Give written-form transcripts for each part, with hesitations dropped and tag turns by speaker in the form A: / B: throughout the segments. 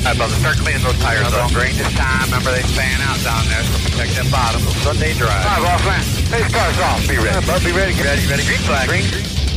A: All right, brother, start cleaning those tires up. During this time, remember they fan out down there, so protect that bottom. Sunday drive. All right, boss man. Hey, cars off. Be ready. All right, bud, be ready. Get ready. Ready. Green flag. Green.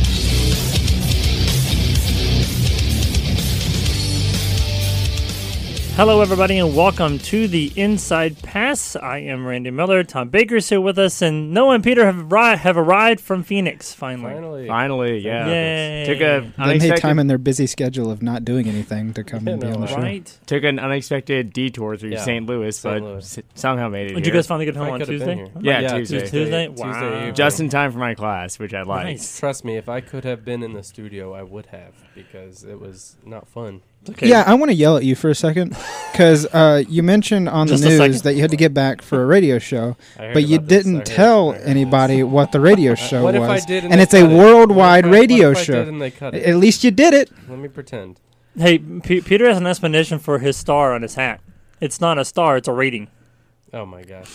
B: Hello, everybody, and welcome to the Inside Pass. I am Randy Miller. Tom Baker's here with us, and Noah and Peter have arrived from Phoenix, finally.
C: Yeah.
B: Yay.
C: They made time in their busy schedule of not doing anything to come and be on the show.
B: Right.
C: Took an unexpected detour through St. Louis, but somehow made it
B: Did you guys finally get home on Tuesday?
C: Yeah, Tuesday.
B: Tuesday? Wow.
D: Tuesday
C: Just in time for my class, which I liked.
B: Nice.
D: Trust me, if I could have been in the studio, I would have, because it was not fun.
B: Okay.
E: Yeah, I want to yell at you for a second, because you mentioned on the news that you had to get back for a radio show, but you didn't tell anybody what the radio show
D: what
E: was.
D: If I did
E: and it's a worldwide radio show.
D: And they cut it?
E: At least you did it.
D: Let me pretend.
B: Hey, Peter has an explanation for his star on his hat. It's not a star, it's a rating.
D: Oh, my gosh.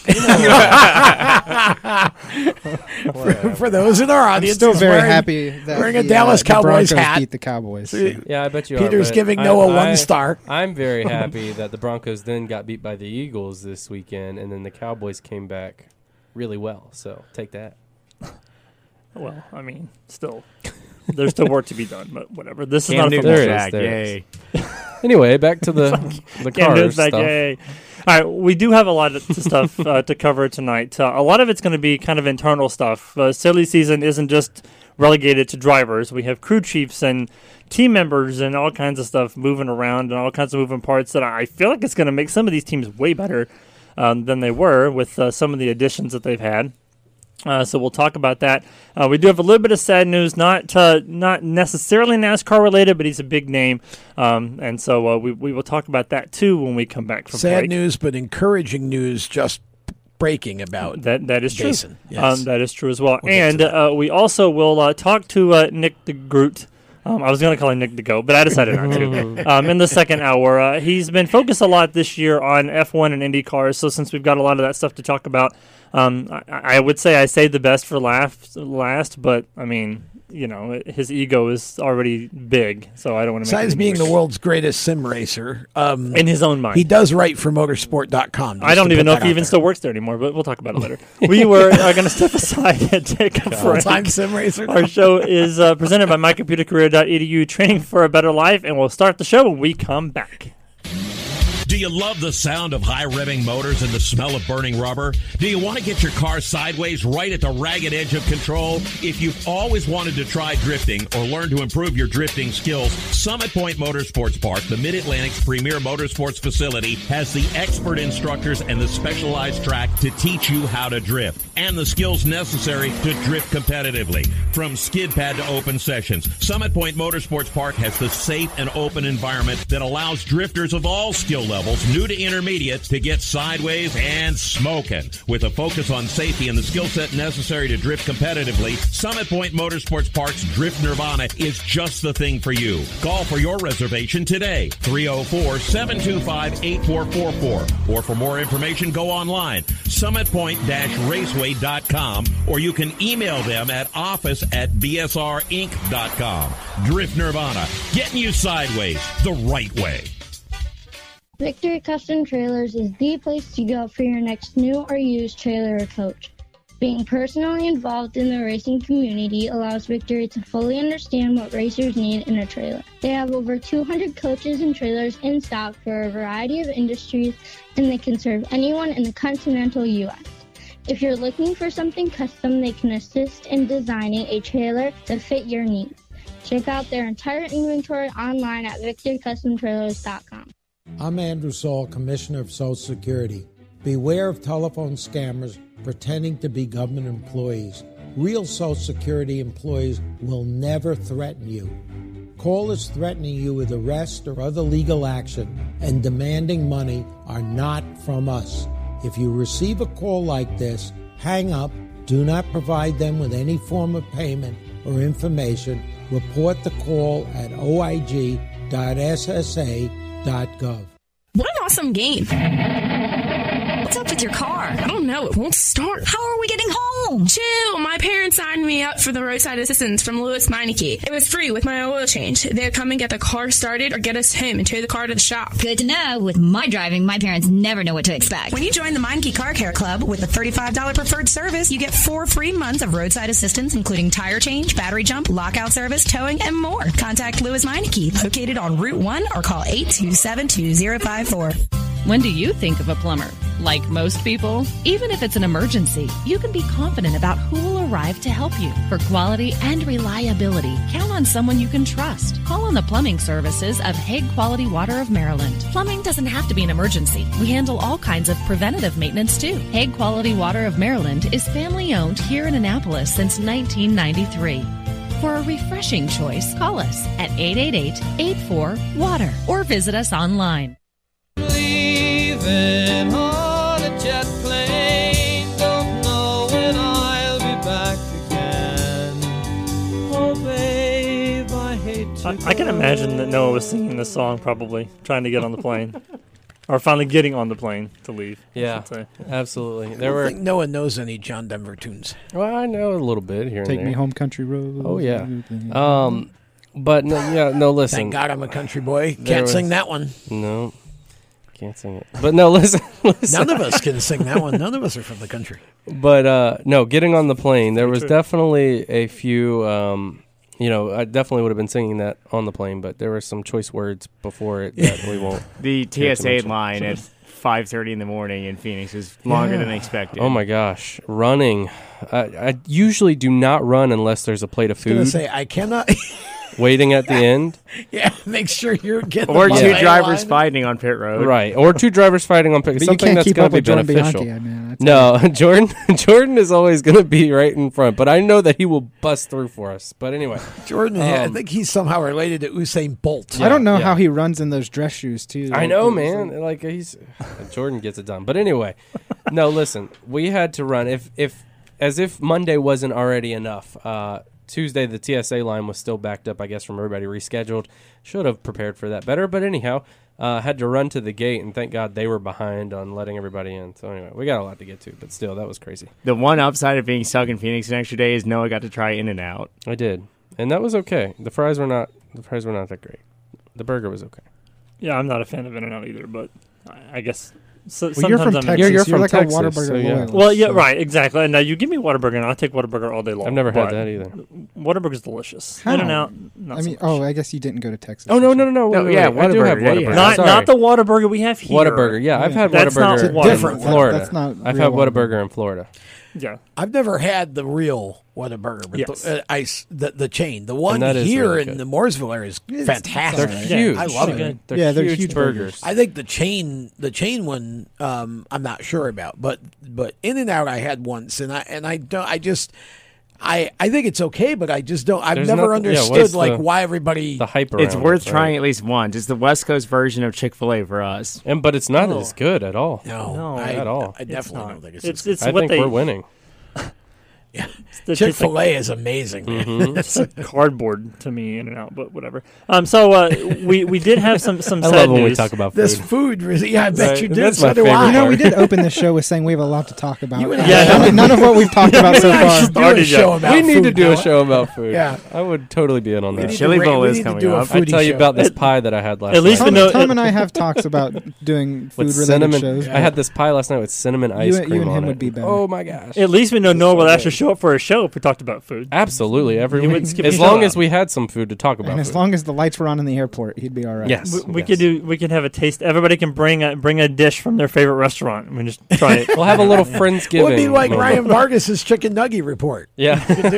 F: For those in our audience,
E: I'm still very happy that
F: wearing a Dallas Cowboys
E: Broncos
F: hat.
E: beat the Cowboys. So.
D: Yeah, I bet you
F: Peter's
D: are,
F: giving Noah 1 star.
D: I'm very happy that the Broncos then got beat by the Eagles this weekend, and then the Cowboys came back really well. So take that.
B: Well, I mean, still, there's still work to be done, but whatever. This is
C: Cam
B: not a
C: Newton's
B: football
C: back, yay.
D: Anyway, back to the car stuff.
B: Yay. All right, we do have a lot of stuff to cover tonight. A lot of it's going to be kind of internal stuff. Silly season isn't just relegated to drivers. We have crew chiefs and team members and all kinds of stuff moving around and all kinds of moving parts that I feel like it's going to make some of these teams way better than they were with some of the additions that they've had. So we'll talk about that. We do have a little bit of sad news, not necessarily NASCAR related, but he's a big name, and so we will talk about that too when we come back from
F: sad
B: break.
F: news, but encouraging news. Just breaking about
B: that is true.
F: Jason. Yes.
B: That is true as well. And we also will talk to Nick Degroot. I was going to call him Nick DeGo, but I decided not to. In the second hour, he's been focused a lot this year on F1 and Indy cars. So since we've got a lot of that stuff to talk about, I would say I saved the best for last. But I mean, you know, his ego is already big, so I don't want to.
F: Besides being the worldr's greatest sim racer,
B: in his own mind,
F: he does write for Motorsport.com.
B: I don't even know if he even still works there anymore, but we'll talk about it later. We were going to step aside and take a break.
F: Full-time sim racer.
B: Our show is presented by mycomputercareer.edu, training for a better life, and we'll start the show when we come back.
G: Do you love the sound of high-revving motors and the smell of burning rubber? Do you want to get your car sideways right at the ragged edge of control? If you've always wanted to try drifting or learn to improve your drifting skills, Summit Point Motorsports Park, the Mid-Atlantic's premier motorsports facility, has the expert instructors and the specialized track to teach you how to drift and the skills necessary to drift competitively. From skid pad to open sessions, Summit Point Motorsports Park has the safe and open environment that allows drifters of all skill levels, new to intermediate, to get sideways and smoking. With a focus on safety and the skill set necessary to drift competitively, Summit Point Motorsports Park's Drift Nirvana is just the thing for you. Call for your reservation today, 304-725-8444. Or for more information, go online, summitpoint-raceway.com, or you can email them at office@bsrinc.com. Drift Nirvana, getting you sideways the right way.
H: Victory Custom Trailers is the place to go for your next new or used trailer or coach. Being personally involved in the racing community allows Victory to fully understand what racers need in a trailer. They have over 200 coaches and trailers in stock for a variety of industries, and they can serve anyone in the continental U.S. If you're looking for something custom, they can assist in designing a trailer to fit your needs. Check out their entire inventory online at victorycustomtrailers.com.
I: I'm Andrew Saul, Commissioner of Social Security. Beware of telephone scammers pretending to be government employees. Real Social Security employees will never threaten you. Callers threatening you with arrest or other legal action and demanding money are not from us. If you receive a call like this, hang up, do not provide them with any form of payment or information. Report the call at oig.ssa.gov.
J: What an awesome game. What's up with your car?
K: I don't know. It won't start.
J: How are we getting home?
K: Chill. My parents signed me up for the roadside assistance from Lewis Meineke. It was free with my oil change. They'd come and get the car started or get us home and tow the car to the shop.
J: Good to know. With my driving, my parents never know what to expect.
L: When you join the Meineke Car Care Club with a $35 preferred service, you get 4 free months of roadside assistance, including tire change, battery jump, lockout service, towing, and more. Contact Lewis Meineke, located on Route 1, or call 827-2054.
M: When do you think of a plumber? Like most people, even if it's an emergency, you can be confident about who will arrive to help you. For quality and reliability, count on someone you can trust. Call on the plumbing services of Hague Quality Water of Maryland. Plumbing doesn't have to be an emergency. We handle all kinds of preventative maintenance too. Hague Quality Water of Maryland is family owned here in Annapolis since 1993. For a refreshing choice, call us at 888-84-WATER or visit us online.
N: Leaving on a jet plane, don't know when I'll be back again. Oh, babe, I hate to
B: I can imagine that Noah was singing this song probably, trying to get on the plane. Or finally getting on the plane to leave.
D: Yeah, absolutely.
F: I don't think Noah knows any John Denver tunes.
D: Well, I know a little bit here
E: Take
D: and there.
E: Me Home, Country Road.
D: Oh, yeah. But, no, listen.
F: Thank God I'm a country boy. Can't sing that one.
D: No. Can't sing it. But no, listen.
F: None of us can sing that one. None of us are from the country.
D: But, no, getting on the plane, there was definitely a few, I definitely would have been singing that on the plane, but there were some choice words before it that we won't.
O: The TSA line at 5:30 in the morning in Phoenix is longer than expected.
D: Oh, my gosh. Running. I usually do not run unless there's a plate of food.
F: I was going to say, I cannot...
D: Waiting at the end.
F: Yeah, make sure you're getting
O: or
F: the
O: 2 drivers
F: line.
O: fighting on pit road.
D: Right, or 2 drivers fighting on pit road.
E: But
D: Something
E: you can't
D: that's
E: keep
D: going
E: up
D: to be
E: with Jordan
D: beneficial.
E: Bianchi, man.
D: No, Jordan is always going to be right in front, but I know that he will bust through for us. But anyway.
F: Jordan, I think he's somehow related to Usain Bolt.
E: I don't know how he runs in those dress shoes, too.
D: I know, man. Like Jordan gets it done. But anyway, no, listen, we had to run. As if Monday wasn't already enough, Tuesday, the TSA line was still backed up, I guess, from everybody rescheduled. Should have prepared for that better. But anyhow, had to run to the gate, and thank God they were behind on letting everybody in. So anyway, we got a lot to get to, but still, that was crazy.
O: The one upside of being stuck in Phoenix an extra day is Noah got to try In-N-Out.
D: I did, and that was okay. The fries were not that great. The burger was okay.
B: Yeah, I'm not a fan of In-N-Out either, but I guess... So
E: you're from Texas. You're like
D: Texas,
E: a Whataburger
D: so yeah.
E: loyalist.
B: Well, yeah, right, exactly. And now you give me Whataburger, and I'll take Whataburger all day long.
D: I've never had that either.
B: Whataburger's delicious.
E: How?
B: In-N-Out, not so much.
E: I guess you didn't go to Texas.
D: Oh, no.
O: Yeah,
D: I do have
O: Whataburger.
D: Whataburger.
B: Not the Whataburger we have here.
D: Whataburger, yeah. I've had
B: That's
D: Whataburger
B: not
D: in Florida.
E: That's not
D: I've
E: real
D: had Whataburger in Florida.
B: Yeah.
F: I've never had the real Whataburger, but the chain. The one here
D: really
F: in the Mooresville area is fantastic.
D: They're huge.
F: I love it.
D: They're huge burgers.
F: I think the chain one, I'm not sure about, but In-N-Out I had once, and I think it's okay, but I just don't. I've never understood why everybody
D: the hype.
O: It's worth trying at least once. It's the West Coast version of Chick-fil-A for us,
D: but it's not as good at all.
F: No,
D: at all.
F: I definitely don't think it's.
D: I think we're winning.
F: Yeah, Chick-fil-A is amazing.
B: Mm-hmm. It's like cardboard to me, In-N-Out, but whatever. So we did have some sad
D: I love when
B: news.
D: we talk about food.
F: This food, yeah, I bet you did.
D: That's
F: So
D: my
F: do
D: favorite
F: I.
E: You know, we did open this show with saying we have a lot to talk about.
B: Yeah,
E: none of what we've talked about so far.
D: We need to do a show about food.
F: Yeah,
D: I would totally be in on that.
O: Chili Bowl is coming up.
D: I'd tell you about this pie that I had last night.
B: At least
E: Tom and I have talks about doing food-related shows.
D: I had this pie last night with cinnamon ice cream
E: You and
D: on
E: him
D: it.
E: would be better.
D: Oh my gosh!
B: At least we know Noah will actually show up for a show if we talked about food.
D: Absolutely, every
B: He
D: week.
B: wouldn't skip
D: As
B: a
D: long
B: show.
D: as we had some food to talk about.
E: And as long as the lights were on in the airport, he'd be all right.
D: Yes,
B: we could have a taste. Everybody can bring a dish from their favorite restaurant. And we just try it.
D: We'll have a little Friendsgiving.
F: It would be like Ryan Vargas's chicken nugget report.
D: Yeah.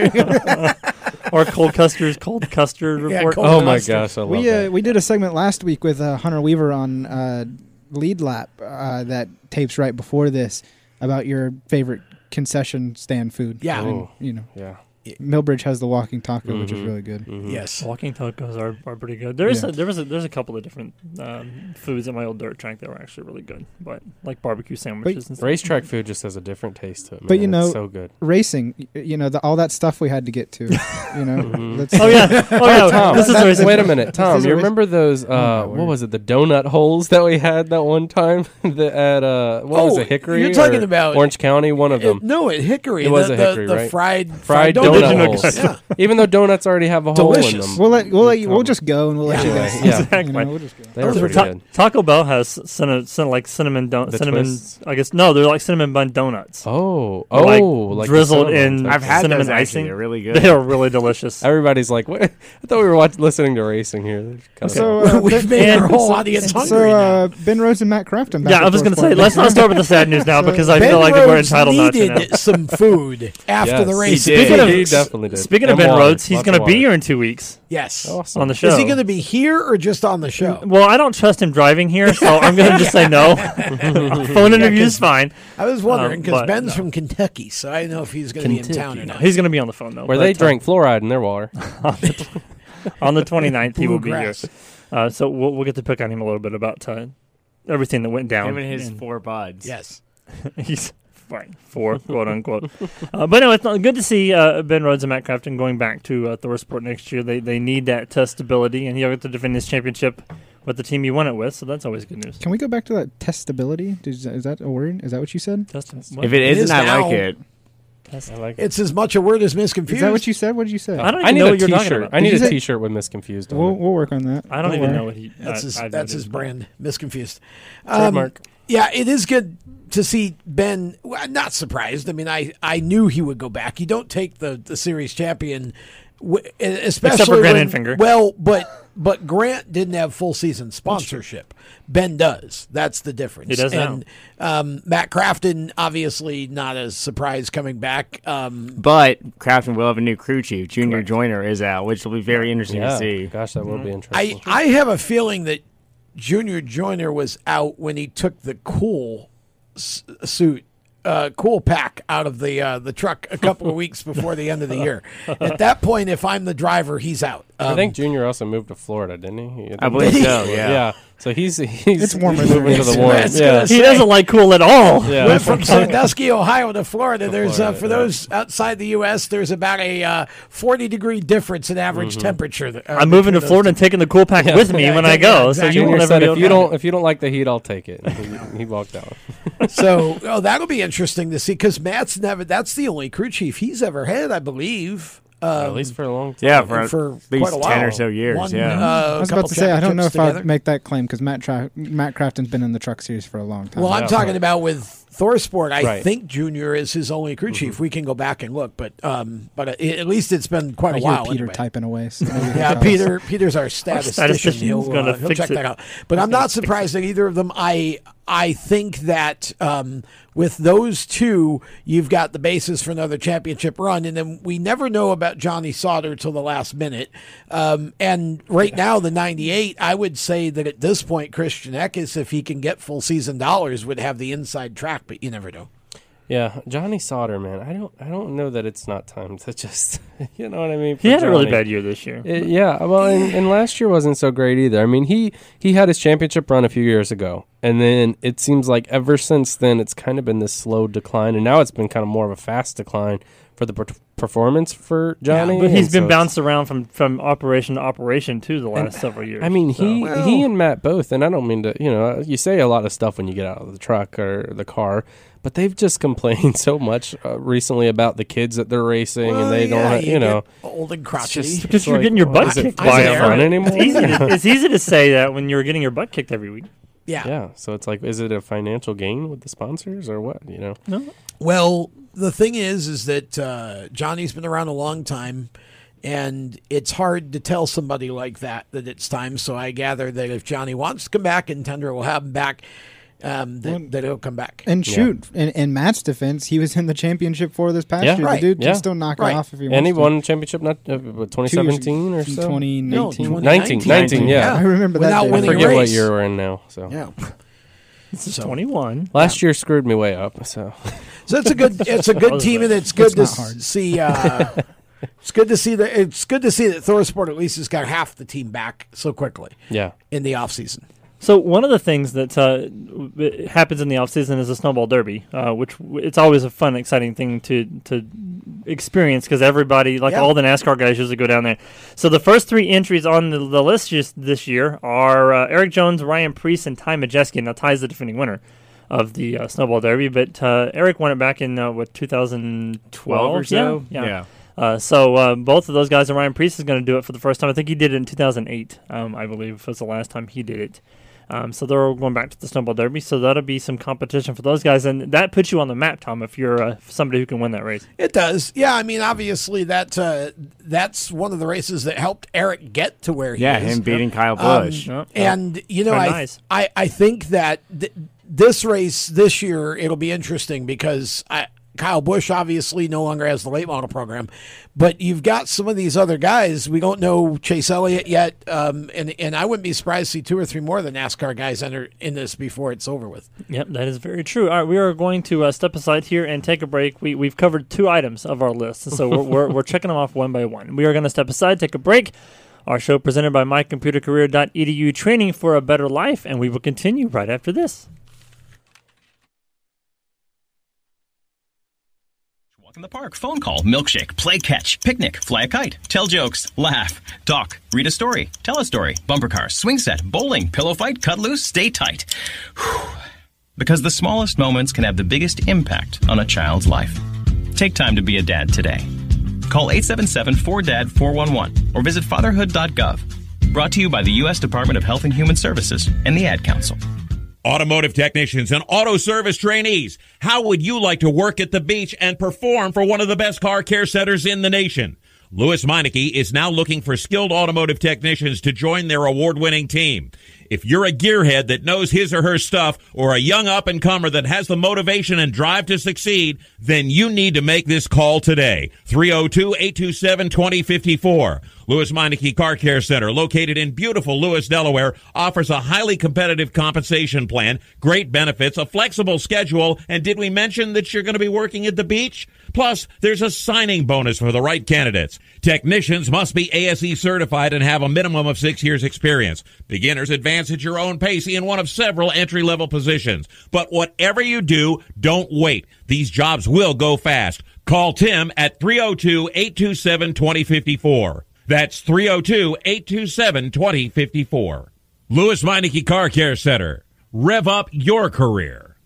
B: Or cold custard report.
D: Oh my gosh, I love that.
E: We did a segment last week with Hunter Weaver on Lead Lap that tapes right before this about your favorite concession stand food.
F: Yeah.
E: And,
D: Yeah.
E: Millbridge has the walking taco, which is really good.
F: Yes,
B: walking tacos are pretty good. There's a couple of different foods at my old dirt track that were actually really good, but like barbecue sandwiches. And stuff.
D: Racetrack food just has a different taste to it. Man.
E: But
D: it's so good.
E: Racing, all that stuff we had to get to.
D: Tom,
B: this is racing.
D: Wait a minute, Tom. You remember those? What was it? The donut holes that we had that one time at what was it? Hickory?
F: You're talking about
D: Orange County. One of them.
F: No, at Hickory.
D: It was a Hickory,
F: the
D: right?
F: fried
D: donut holes.
F: Yeah.
D: Even though donuts already have a hole in them.
E: We'll just go and we'll let you guys.
D: Yeah.
B: Exactly.
E: We'll just go.
D: They were pretty good.
B: Taco Bell has cinnamon
D: twists?
B: I guess no, they're like cinnamon bun donuts.
D: Like
B: drizzled in
O: I've had
B: cinnamon
O: those
B: icing.
O: They're really good.
B: They are really delicious.
D: Everybody's like, "What? I thought we were listening to racing here."
F: We've made our whole audience hungry now.
E: Ben Rhodes and Matt Crafton.
B: Yeah, I was going to say, let's not start with the sad news now because I feel like we're entitled not to know.
F: Some food after the race.
D: He definitely did.
B: Speaking of Ben Rhodes, he's going to be here in 2 weeks.
F: Yes.
D: Awesome.
B: On the show.
F: Is he going to be here or just on the show?
B: Well, I don't trust him driving here, so I'm going to just say no. Phone interview is fine.
F: I was wondering because Ben's from Kentucky, so I don't know if he's going to be in town or not.
B: He's going to be on the phone, though.
D: Where they drank fluoride in their water.
B: On the 29th, he will be here. So we'll get to pick on him a little bit about everything that went down.
O: Him and his 4 buds.
F: Yes.
B: He's fine. 4, quote unquote. But no, it's good to see Ben Rhodes and Matt Crafton going back to ThorSport next year. They need that testability, and he'll get to defend his championship with the team he won it with, so that's always good news.
E: Can we go back to that testability? Is that a word? Is that what you said?
O: If it isn't, I like it.
D: I like
F: it's as much a word as misconfused.
E: Is that what you said? What did you say?
B: I don't even know what you're talking about.
D: I need a T-shirt with misconfused on
E: We'll work on that.
B: I don't even know what he...
F: That's his brand, misconfused.
D: Trademark.
F: Yeah, it is good to see Ben. Well, I'm not surprised. I mean, I knew he would go back. You don't take the series champion, especially
B: except for Grant Enfinger.
F: Well, but Grant didn't have full season sponsorship. Ben does. That's the difference.
B: He does
F: and Matt Crafton, obviously not as surprised coming back.
O: But Crafton will have a new crew chief. Junior Joyner is out, which will be very interesting to see.
D: Gosh, that will be interesting.
F: I have a feeling that Junior Joyner was out when he took the cool pack out of the truck a couple of weeks before the end of the year. At that point, if I'm the driver, he's out.
D: I think Junior also moved to Florida, didn't he?
O: I believe so. Yeah.
D: So he's
E: it's warmer
D: moving to the warm.
B: Yeah. He doesn't like cool at all.
D: Yeah.
F: Went from Sandusky, Ohio to Florida. There's for those outside the U.S., there's about a 40-degree difference in average temperature.
B: I'm moving to Florida and taking the cool pack with me when I go.
F: Exactly.
B: So you
D: Junior
B: will
D: said,
B: never
D: if you don't like the heat, I'll take it. And he walked out.
F: So that'll be interesting to see because Matt's that's the only crew chief he's ever had, I believe.
D: At least for a long time.
O: Yeah, for at least
F: quite a while.
O: 10 or so years.
E: I was about to say, I don't know if
F: together.
E: I'd make that claim because Matt Crafton's been in the truck series for a long time.
F: Well, I'm talking about with ThorSport. I
D: Right.
F: think Junior is his only crew chief. We can go back and look, but at least it's been quite
E: I
F: a
E: hear
F: while.
E: Peter
F: anyway.
E: typing away. So maybe
F: Yeah,
E: that's us.
F: Peter's our statistician.
B: statistician's
F: He'll
B: gonna fix
F: check
B: it.
F: that out. But I'm not surprised that either of them. I think that with those two, you've got the basis for another championship run, and then we never know about Johnny Sauter till the last minute. And right now, the 98, I would say that at this point, Christian Eckes, if he can get full season dollars, would have the inside track, but you never know.
D: Yeah, Johnny Sauter, man. I don't know that it's not time to just, you know what I mean?
B: He had a really
D: Johnny.
B: bad year this year.
D: Well, and last year wasn't so great either. I mean, he had his championship run a few years ago, and then it seems like ever since then it's kind of been this slow decline, and now it's been kind of more of a fast decline for the performance for Johnny.
B: Yeah, but he's been bounced around from operation to operation too the last several years.
D: I mean, he and Matt both, and I don't mean to, you say a lot of stuff when you get out of the truck or the car, but they've just complained so much recently about the kids that they're racing, and they don't,
F: get old and crotchety.
B: Because you're getting your butt kicked by
D: them anymore.
B: It's easy to say that when you're getting your butt kicked every week.
F: Yeah.
D: So it's like, is it a financial gain with the sponsors or what?
B: No.
F: Well, the thing is that Johnny's been around a long time, and it's hard to tell somebody like that it's time. So I gather that if Johnny wants to come back and Tundra will have him back, that he'll come back.
E: And shoot, in Matt's defense, he was in the championship for this past year.
F: Right.
E: The dude can still knock it off if he wants
D: And he
E: to.
D: won championship, 2017 or so?
E: 2019.
D: 19, yeah.
E: I remember that.
F: Without
E: day.
F: winning
D: I
F: a
D: forget what
F: race.
D: year we're in now. So
F: Yeah.
B: This is 21.
D: Last year screwed me way up. So
F: So it's a good team, and it's good to see It's good to see that. It's good to see that ThorSport at least has got half the team back so quickly.
D: Yeah.
F: In the off season.
B: So one of the things that happens in the off season is a snowball derby, which it's always a fun, exciting thing to experience because everybody, all the NASCAR guys, usually go down there. So the first 3 entries on the list this year are Eric Jones, Ryan Preece, and Ty Majeski. Now Ty's the defending winner of the snowball derby, but Eric won it back in 2012
O: or so.
B: Yeah. So both of those guys, and Ryan Preece is going to do it for the first time. I think he did it in 2008, I believe was the last time he did it. So they're all going back to the snowball derby. So that'll be some competition for those guys, and that puts you on the map, Tom, if you're somebody who can win that race.
F: It does. Yeah, I mean, obviously that's one of the races that helped Eric get to where he is.
O: Yeah, him beating Kyle Busch.
F: And I think that this race this year it'll be interesting because Kyle Busch obviously no longer has the late model program, but you've got some of these other guys. We don't know Chase Elliott yet, and I wouldn't be surprised to see 2 or 3 more of the NASCAR guys enter in this before it's over with.
B: Yep, that is very true. All right, we are going to step aside here and take a break. We've covered 2 items of our list, so we're checking them off one by one. We are going to step aside, take a break. Our show presented by mycomputercareer.edu, training for a better life, and we will continue right after this.
P: In the park, phone call, milkshake, play catch, picnic, fly a kite, tell jokes, laugh, talk, read a story, tell a story, bumper car, swing set, bowling, pillow fight, cut loose, stay tight. Whew. Because the smallest moments can have the biggest impact on a child's life. Take time to be a dad today. Call 877-4DAD-411 or visit fatherhood.gov. Brought to you by the U.S. Department of Health and Human Services and the Ad Council.
G: Automotive technicians and auto service trainees, how would you like to work at the beach and perform for one of the best car care centers in the nation? Louis Meineke is now looking for skilled automotive technicians to join their award-winning team. If you're a gearhead that knows his or her stuff or a young up-and-comer that has the motivation and drive to succeed, then you need to make this call today. 302-827-2054. Louis Meineke Car Care Center, located in beautiful Lewis, Delaware, offers a highly competitive compensation plan, great benefits, a flexible schedule, and did we mention that you're going to be working at the beach? Plus, there's a signing bonus for the right candidates. Technicians must be ASE certified and have a minimum of 6 years experience. Beginners advance at your own pace in one of several entry-level positions. But whatever you do, don't wait. These jobs will go fast. Call Tim at 302-827-2054. That's 302-827-2054. Louis Meineke Car Care Center. Rev up your career.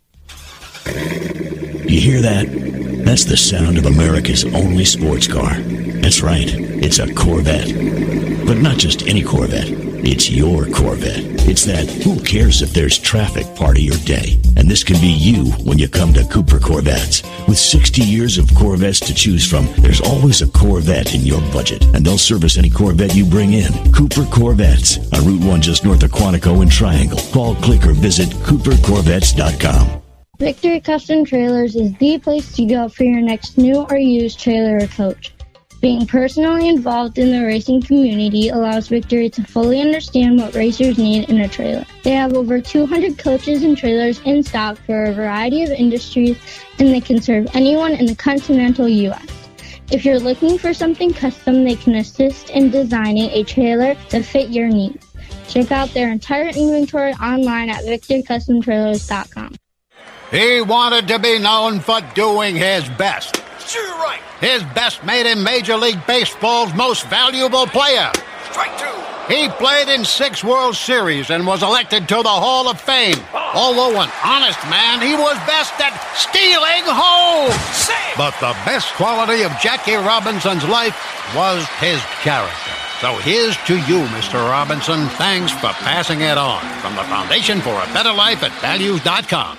Q: You hear that? That's the sound of America's only sports car. That's right. It's a Corvette. But not just any Corvette. It's your Corvette. It's that who cares if there's traffic part of your day. And this can be you when you come to Cooper Corvettes. With 60 years of Corvettes to choose from, there's always a Corvette in your budget. And they'll service any Corvette you bring in. Cooper Corvettes on Route 1 just north of Quantico and Triangle. Call, click, or visit CooperCorvettes.com.
H: Victory Custom Trailers is the place to go for your next new or used trailer or coach. Being personally involved in the racing community allows Victory to fully understand what racers need in a trailer. They have over 200 coaches and trailers in stock for a variety of industries, and they can serve anyone in the continental U.S. If you're looking for something custom, they can assist in designing a trailer to fit your needs. Check out their entire inventory online at victorycustomtrailers.com.
R: He wanted to be known for doing his best.
S: Sure, right.
R: His best made him Major League Baseball's most valuable player.
S: Strike 2.
R: He played in 6 World Series and was elected to the Hall of Fame. Although an honest man, he was best at stealing home. But the best quality of Jackie Robinson's life was his character. So here's to you, Mr. Robinson. Thanks for passing it on. From the Foundation for a Better Life at Values.com.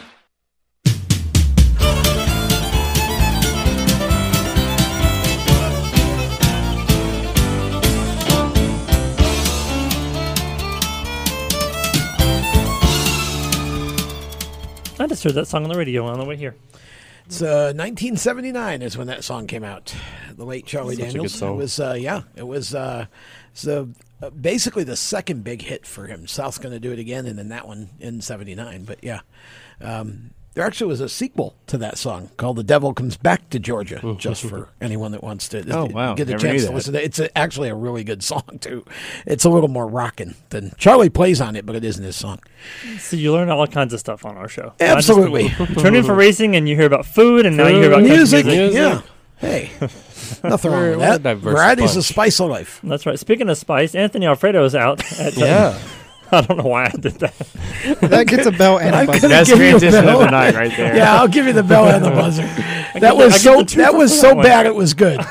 B: I just heard that song on the radio on the way here.
F: It's 1979 is when that song came out. The late Charlie Daniels. It was basically the second big hit for him. South's Gonna Do It Again, and then that one in '79. But yeah, There actually was a sequel to that song called "The Devil Comes Back to Georgia," just for anyone that wants to get a chance to listen to it. It's actually a really good song, too. It's a little more rocking than Charlie plays on it, but it isn't his song.
B: So you learn all kinds of stuff on our show.
F: Absolutely.
B: Tune in for racing, and you hear about food, and now you hear about
F: music.
B: music.
F: Yeah. Hey, nothing wrong with that. Variety's the spice of life.
B: That's right. Speaking of spice, Anthony Alfredo is out. I don't know why I did that.
E: That gets a bell and a buzzer.
O: That's transition of the night right there.
F: Yeah, I'll give you the bell and the buzzer. That was so bad it was good.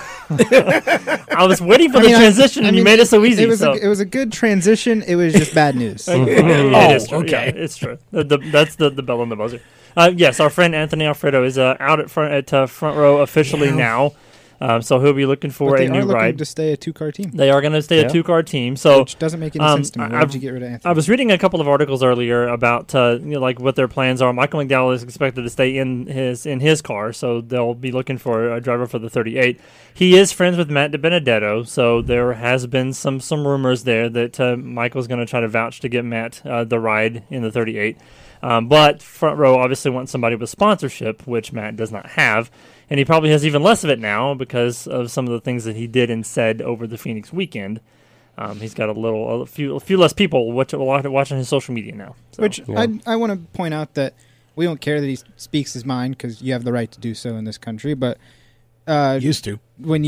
B: I was waiting for the transition, and you made it so easy.
E: It was a good transition. It was just bad news.
B: It is true. Okay, yeah, it's true. That's the bell and the buzzer. Yes, our friend Anthony Alfredo is out at front row officially now. So he'll be looking for a new ride.
E: To stay a 2-car team.
B: They are going to stay a 2-car team. So
E: which doesn't make any sense to me. Why would you get rid of Anthony?
B: I was reading a couple of articles earlier about like what their plans are. Michael McDowell is expected to stay in his car, so they'll be looking for a driver for the 38. He is friends with Matt DiBenedetto, so there has been some rumors there that Michael's going to try to vouch to get Matt the ride in the 38. But Front Row obviously wants somebody with sponsorship, which Matt does not have. And he probably has even less of it now because of some of the things that he did and said over the Phoenix weekend. He's got a few less people watching his social media now. So.
E: Which I want to point out that we don't care that he speaks his mind because you have the right to do so in this country. But
F: used to
E: when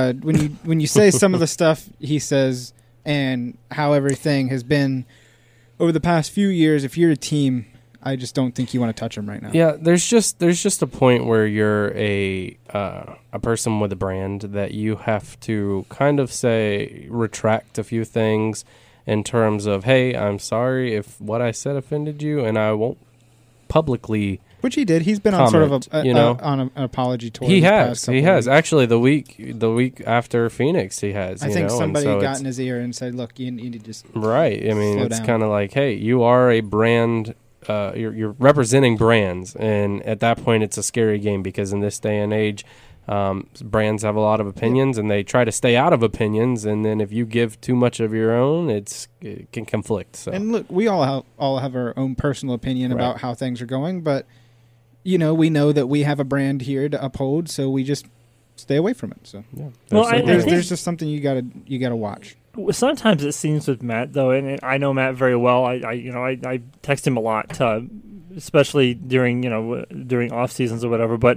E: you say some of the stuff he says and how everything has been over the past few years, if you're a team, I just don't think you want to touch him right now.
D: Yeah, there's just a point where you're a person with a brand that you have to kind of retract a few things in terms of, hey, I'm sorry if what I said offended you, and I won't publicly.
E: Which he did. He's been on sort of an apology tour.
D: He has. Actually, the week after Phoenix, he has.
E: I think somebody got in his ear and said, "Look, you need to just
D: right." I mean, it's kind of like, hey, you are a brand. You're representing brands, and at that point, it's a scary game because in this day and age, brands have a lot of opinions, and they try to stay out of opinions. And then if you give too much of your own, it can conflict. So.
E: And look, we all have our own personal opinion about how things are going, but we know that we have a brand here to uphold, so we just stay away from it. So, there's just something you gotta watch.
B: Sometimes it seems with Matt, though, and I know Matt very well. I text him a lot, especially during off seasons or whatever. But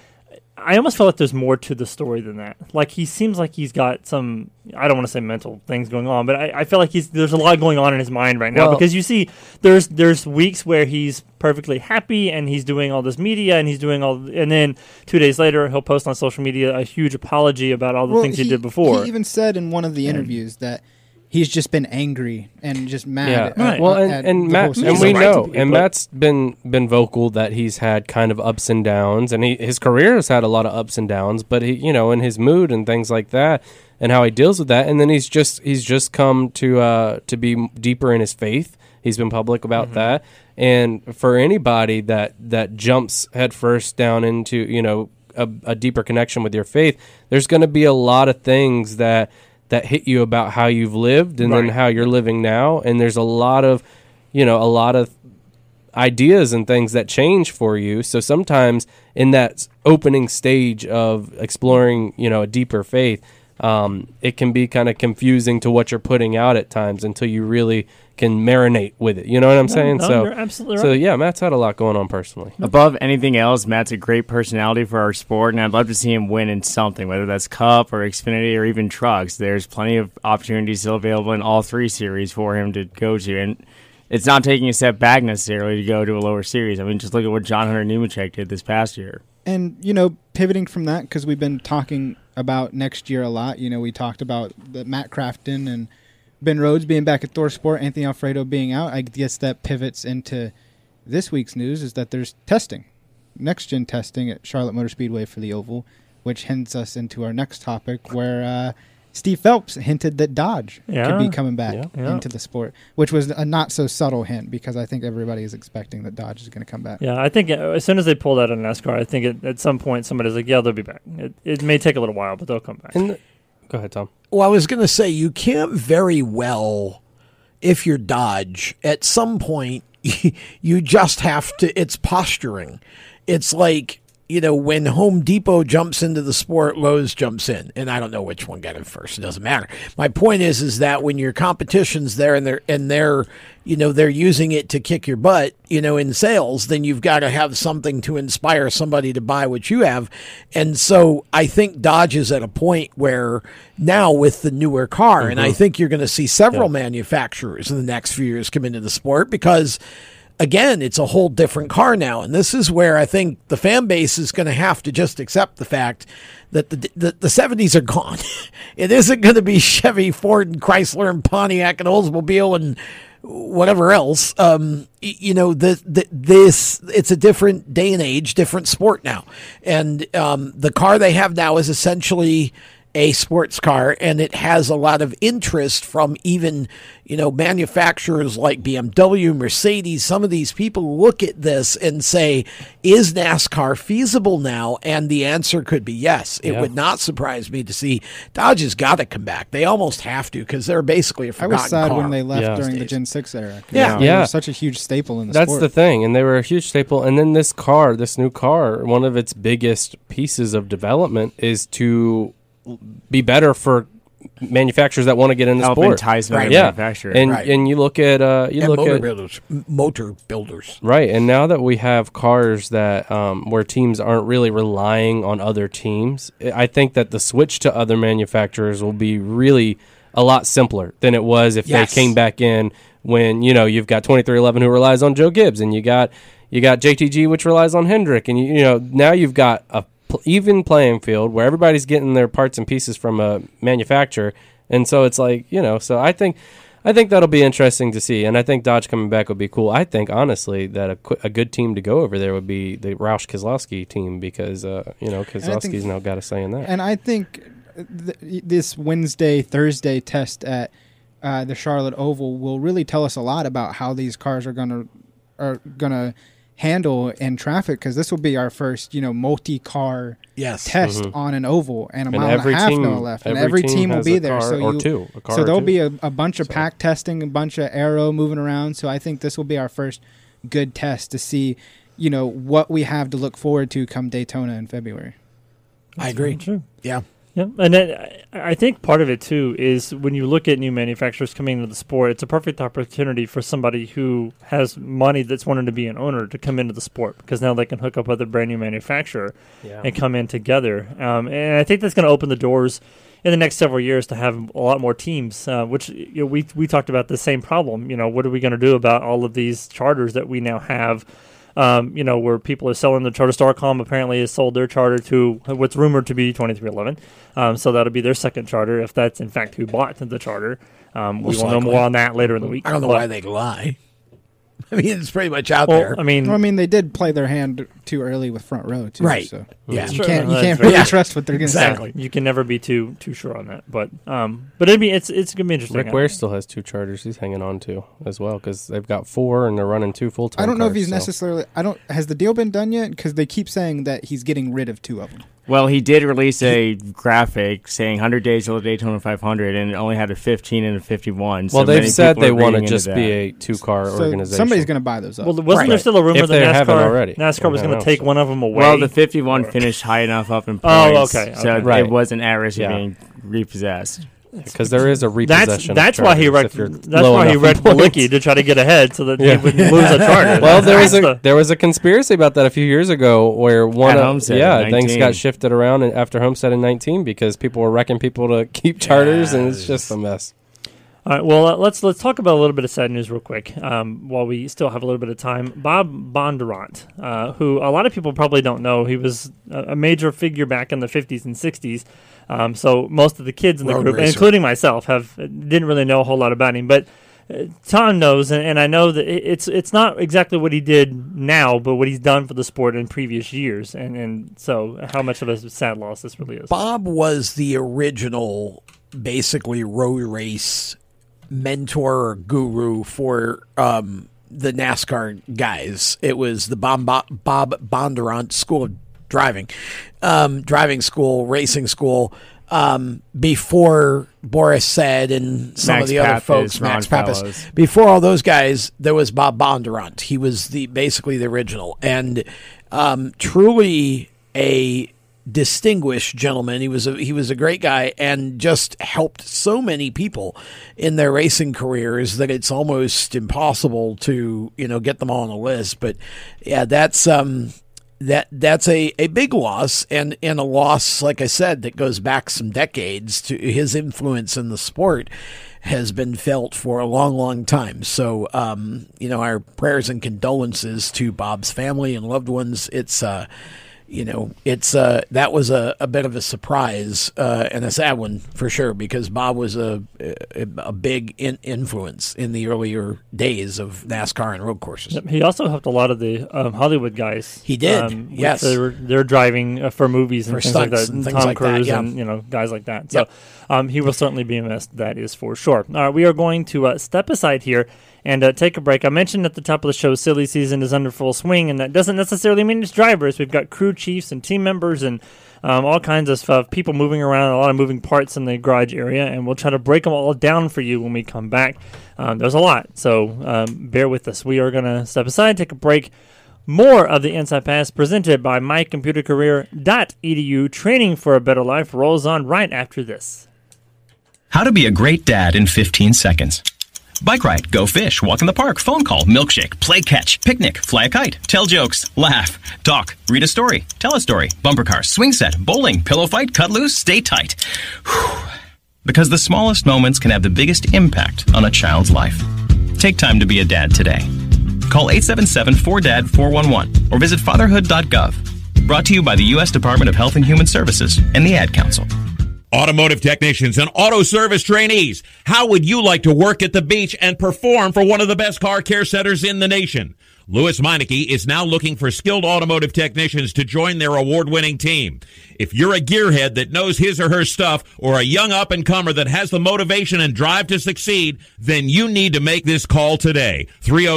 B: I almost feel like there's more to the story than that. Like he seems like he's got some, I don't want to say mental things going on, but I feel like there's a lot going on in his mind right now because you see there's weeks where he's perfectly happy and he's doing all this media and and then 2 days later he'll post on social media a huge apology about all the things he did before.
E: He even said in one of the interviews that he's just been angry and just mad.
D: Yeah, and Matt, and we know, and Matt's been vocal that he's had kind of ups and downs, and his career has had a lot of ups and downs. But he, in his mood and things like that, and how he deals with that, and then he's just come to be deeper in his faith. He's been public about that, and for anybody that jumps headfirst down into a deeper connection with your faith, there's going to be a lot of things that hit you about how you've lived and then how you're living now. And there's a lot of ideas and things that change for you. So sometimes in that opening stage of exploring, a deeper faith, it can be kind of confusing to what you're putting out at times until you really can marinate with it. You know what I'm saying?
B: No, you're absolutely right.
D: So yeah, Matt's had a lot going on personally.
O: Above anything else, Matt's a great personality for our sport, and I'd love to see him win in something, whether that's Cup or Xfinity or even trucks. There's plenty of opportunities still available in all three series for him to go to, and it's not taking a step back necessarily to go to a lower series. I mean, just look at what John Hunter Nemechek did this past year.
E: And, pivoting from that, because we've been talking about next year a lot, we talked about the Matt Crafton and Ben Rhodes being back at ThorSport, Anthony Alfredo being out. I guess that pivots into this week's news is that there's testing, next-gen testing at Charlotte Motor Speedway for the Oval, which hints us into our next topic where Steve Phelps hinted that Dodge could be coming back into the sport, which was a not-so-subtle hint because I think everybody is expecting that Dodge is going to come back.
B: Yeah, I think as soon as they pull that in NASCAR, I think at some point somebody's like, yeah, they'll be back. It may take a little while, but they'll come back.
D: Go ahead, Tom.
F: Well, I was going to say, you can't very well, if you're Dodge, at some point you just have to. It's posturing. It's like, when Home Depot jumps into the sport, Lowe's jumps in, and I don't know which one got in first. It doesn't matter. My point is that when your competition's there and they're using it to kick your butt, in sales, then you've got to have something to inspire somebody to buy what you have. And so I think Dodge is at a point where now with the newer car, and I think you're going to see several manufacturers in the next few years come into the sport because, again, it's a whole different car now. And this is where I think the fan base is going to have to just accept the fact that the 70s are gone. It isn't going to be Chevy, Ford, and Chrysler, and Pontiac, and Oldsmobile, and whatever else. It's a different day and age, different sport now. And the car they have now is essentially a sports car, and it has a lot of interest from even, manufacturers like BMW, Mercedes. Some of these people look at this and say, is NASCAR feasible now? And the answer could be yes. It would not surprise me to see Dodge has got to come back. They almost have to because they're basically a forgotten car.
E: I was sad when they left during the Gen 6 era.
D: Yeah.
E: They were such a huge staple in the sport.
D: That's the thing, and they were a huge staple. And then this new car, one of its biggest pieces of development is to be better for manufacturers that want to get in the sport.
O: Entice manufacturer.
D: And you look at
F: motor builders.
D: Right, and now that we have cars that where teams aren't really relying on other teams, I think that the switch to other manufacturers will be really a lot simpler than it was if they came back in when you've got 2311 who relies on Joe Gibbs, and you got JTG which relies on Hendrick, and now you've got a even playing field where everybody's getting their parts and pieces from a manufacturer, and so it's like so I think that'll be interesting to see, and I think Dodge coming back would be cool. I think honestly that a good team to go over there would be the Roush Keselowski team because Keselowski's now got a say in that.
E: And I think this Thursday test at the Charlotte Oval will really tell us a lot about how these cars are gonna handle in traffic, because this will be our first multi-car test on an oval, and a mile and a half now left, and every team will be there. So there'll be a bunch of pack testing, a bunch of aero moving around. So I think this will be our first good test to see what we have to look forward to come Daytona in February.
F: I agree.
B: True.
F: Yeah.
B: Yeah, and then I think part of it too is when you look at new manufacturers coming into the sport, it's a perfect opportunity for somebody who has money that's wanting to be an owner to come into the sport, because now they can hook up with a brand new manufacturer and come in together. And I think that's going to open the doors in the next several years to have a lot more teams. Which we talked about the same problem. What are we going to do about all of these charters that we now have? Where people are selling the charter. Starcom apparently has sold their charter to what's rumored to be 2311. So that'll be their second charter, if that's in fact who bought the charter. We will know more on that later in the week.
F: I don't know why they lie. I mean, it's pretty much out there.
E: I mean, they did play their hand too early with front row, too.
F: Right.
E: So
F: yeah.
E: You can't really trust what they're going to say.
B: You can never be too sure on that. But it's going to be interesting.
D: Rick Ware still has two charters he's hanging on to as well, because they've got four and they're running two full-time
E: I don't know
D: cars,
E: if he's necessarily... Has the deal been done yet? Because they keep saying that he's getting rid of two of them.
O: Well, he did release a graphic saying 100 days till the Daytona 500, and it only had a 15 and a 51.
D: Well, they've said they want to just be a two-car organization.
E: Somebody's going to buy those up.
B: Well, wasn't there still a rumor that NASCAR was going to take one of them away?
O: Well, the 51 finished high enough up in points. So it wasn't at risk of being repossessed.
D: Because there is a repossession.
B: That's why he read Malicki to try to get ahead, so that he wouldn't lose a charter.
D: Well, there was a conspiracy about that a few years ago where things got shifted around after Homestead in 19 because people were wrecking people to keep charters, and it's just a mess.
B: All right, well, let's talk about a little bit of sad news real quick while we still have a little bit of time. Bob Bondurant, who a lot of people probably don't know, he was a major figure back in the 50s and 60s. So most of the kids in the group, including myself, didn't really know a whole lot about him. But Tom knows, and I know that it's not exactly what he did now, but what he's done for the sport in previous years. And so how much of a sad loss this really is.
F: Bob was the original, basically, road race mentor or guru for the NASCAR guys. It was the Bob Bondurant School of Driving school, racing school. before Boris Said and some of the other folks, Max Pappas. Before all those guys, there was Bob Bondurant. He was basically the original, and truly a distinguished gentleman. He was a great guy, and just helped so many people in their racing careers that it's almost impossible to get them all on a list. But yeah, that's a big loss, and a loss, like I said, that goes back some decades. To his influence in the sport has been felt for a long, long time. So, our prayers and condolences to Bob's family and loved ones. That was a bit of a surprise and a sad one for sure, because Bob was a big influence in the earlier days of NASCAR and road courses.
B: Yep. He also helped a lot of the Hollywood guys.
F: He did, yes.
B: They're driving for movies and
F: for
B: things
F: stunts
B: like that,
F: and things
B: Tom
F: like
B: Cruise
F: that, yeah.
B: and guys like that. So he will certainly be missed. That is for sure. All right, we are going to step aside here and take a break. I mentioned at the top of the show, silly season is under full swing, and that doesn't necessarily mean it's drivers. We've got crew chiefs and team members and all kinds of stuff, people moving around, a lot of moving parts in the garage area, and we'll try to break them all down for you when we come back. There's a lot, so bear with us. We are going to step aside, take a break. More of the Inside Pass presented by mycomputercareer.edu. Training for a better life rolls on right after this.
P: How to be a great dad in 15 seconds. Bike ride, go fish, walk in the park, phone call, milkshake, play catch, picnic, fly a kite, tell jokes, laugh, talk, read a story, tell a story, bumper car, swing set, bowling, pillow fight, cut loose, stay tight. Whew. Because the smallest moments can have the biggest impact on a child's life. Take time to be a dad today. Call 877-4DAD-411 or visit fatherhood.gov. Brought to you by the U.S. Department of Health and Human Services and the Ad Council.
G: Automotive technicians and auto service trainees, how would you like to work at the beach and perform for one of the best car care centers in the nation? Louis Meineke is now looking for skilled automotive technicians to join their award-winning team. If you're a gearhead that knows his or her stuff, or a young up-and-comer that has the motivation and drive to succeed, then you need to make this call today.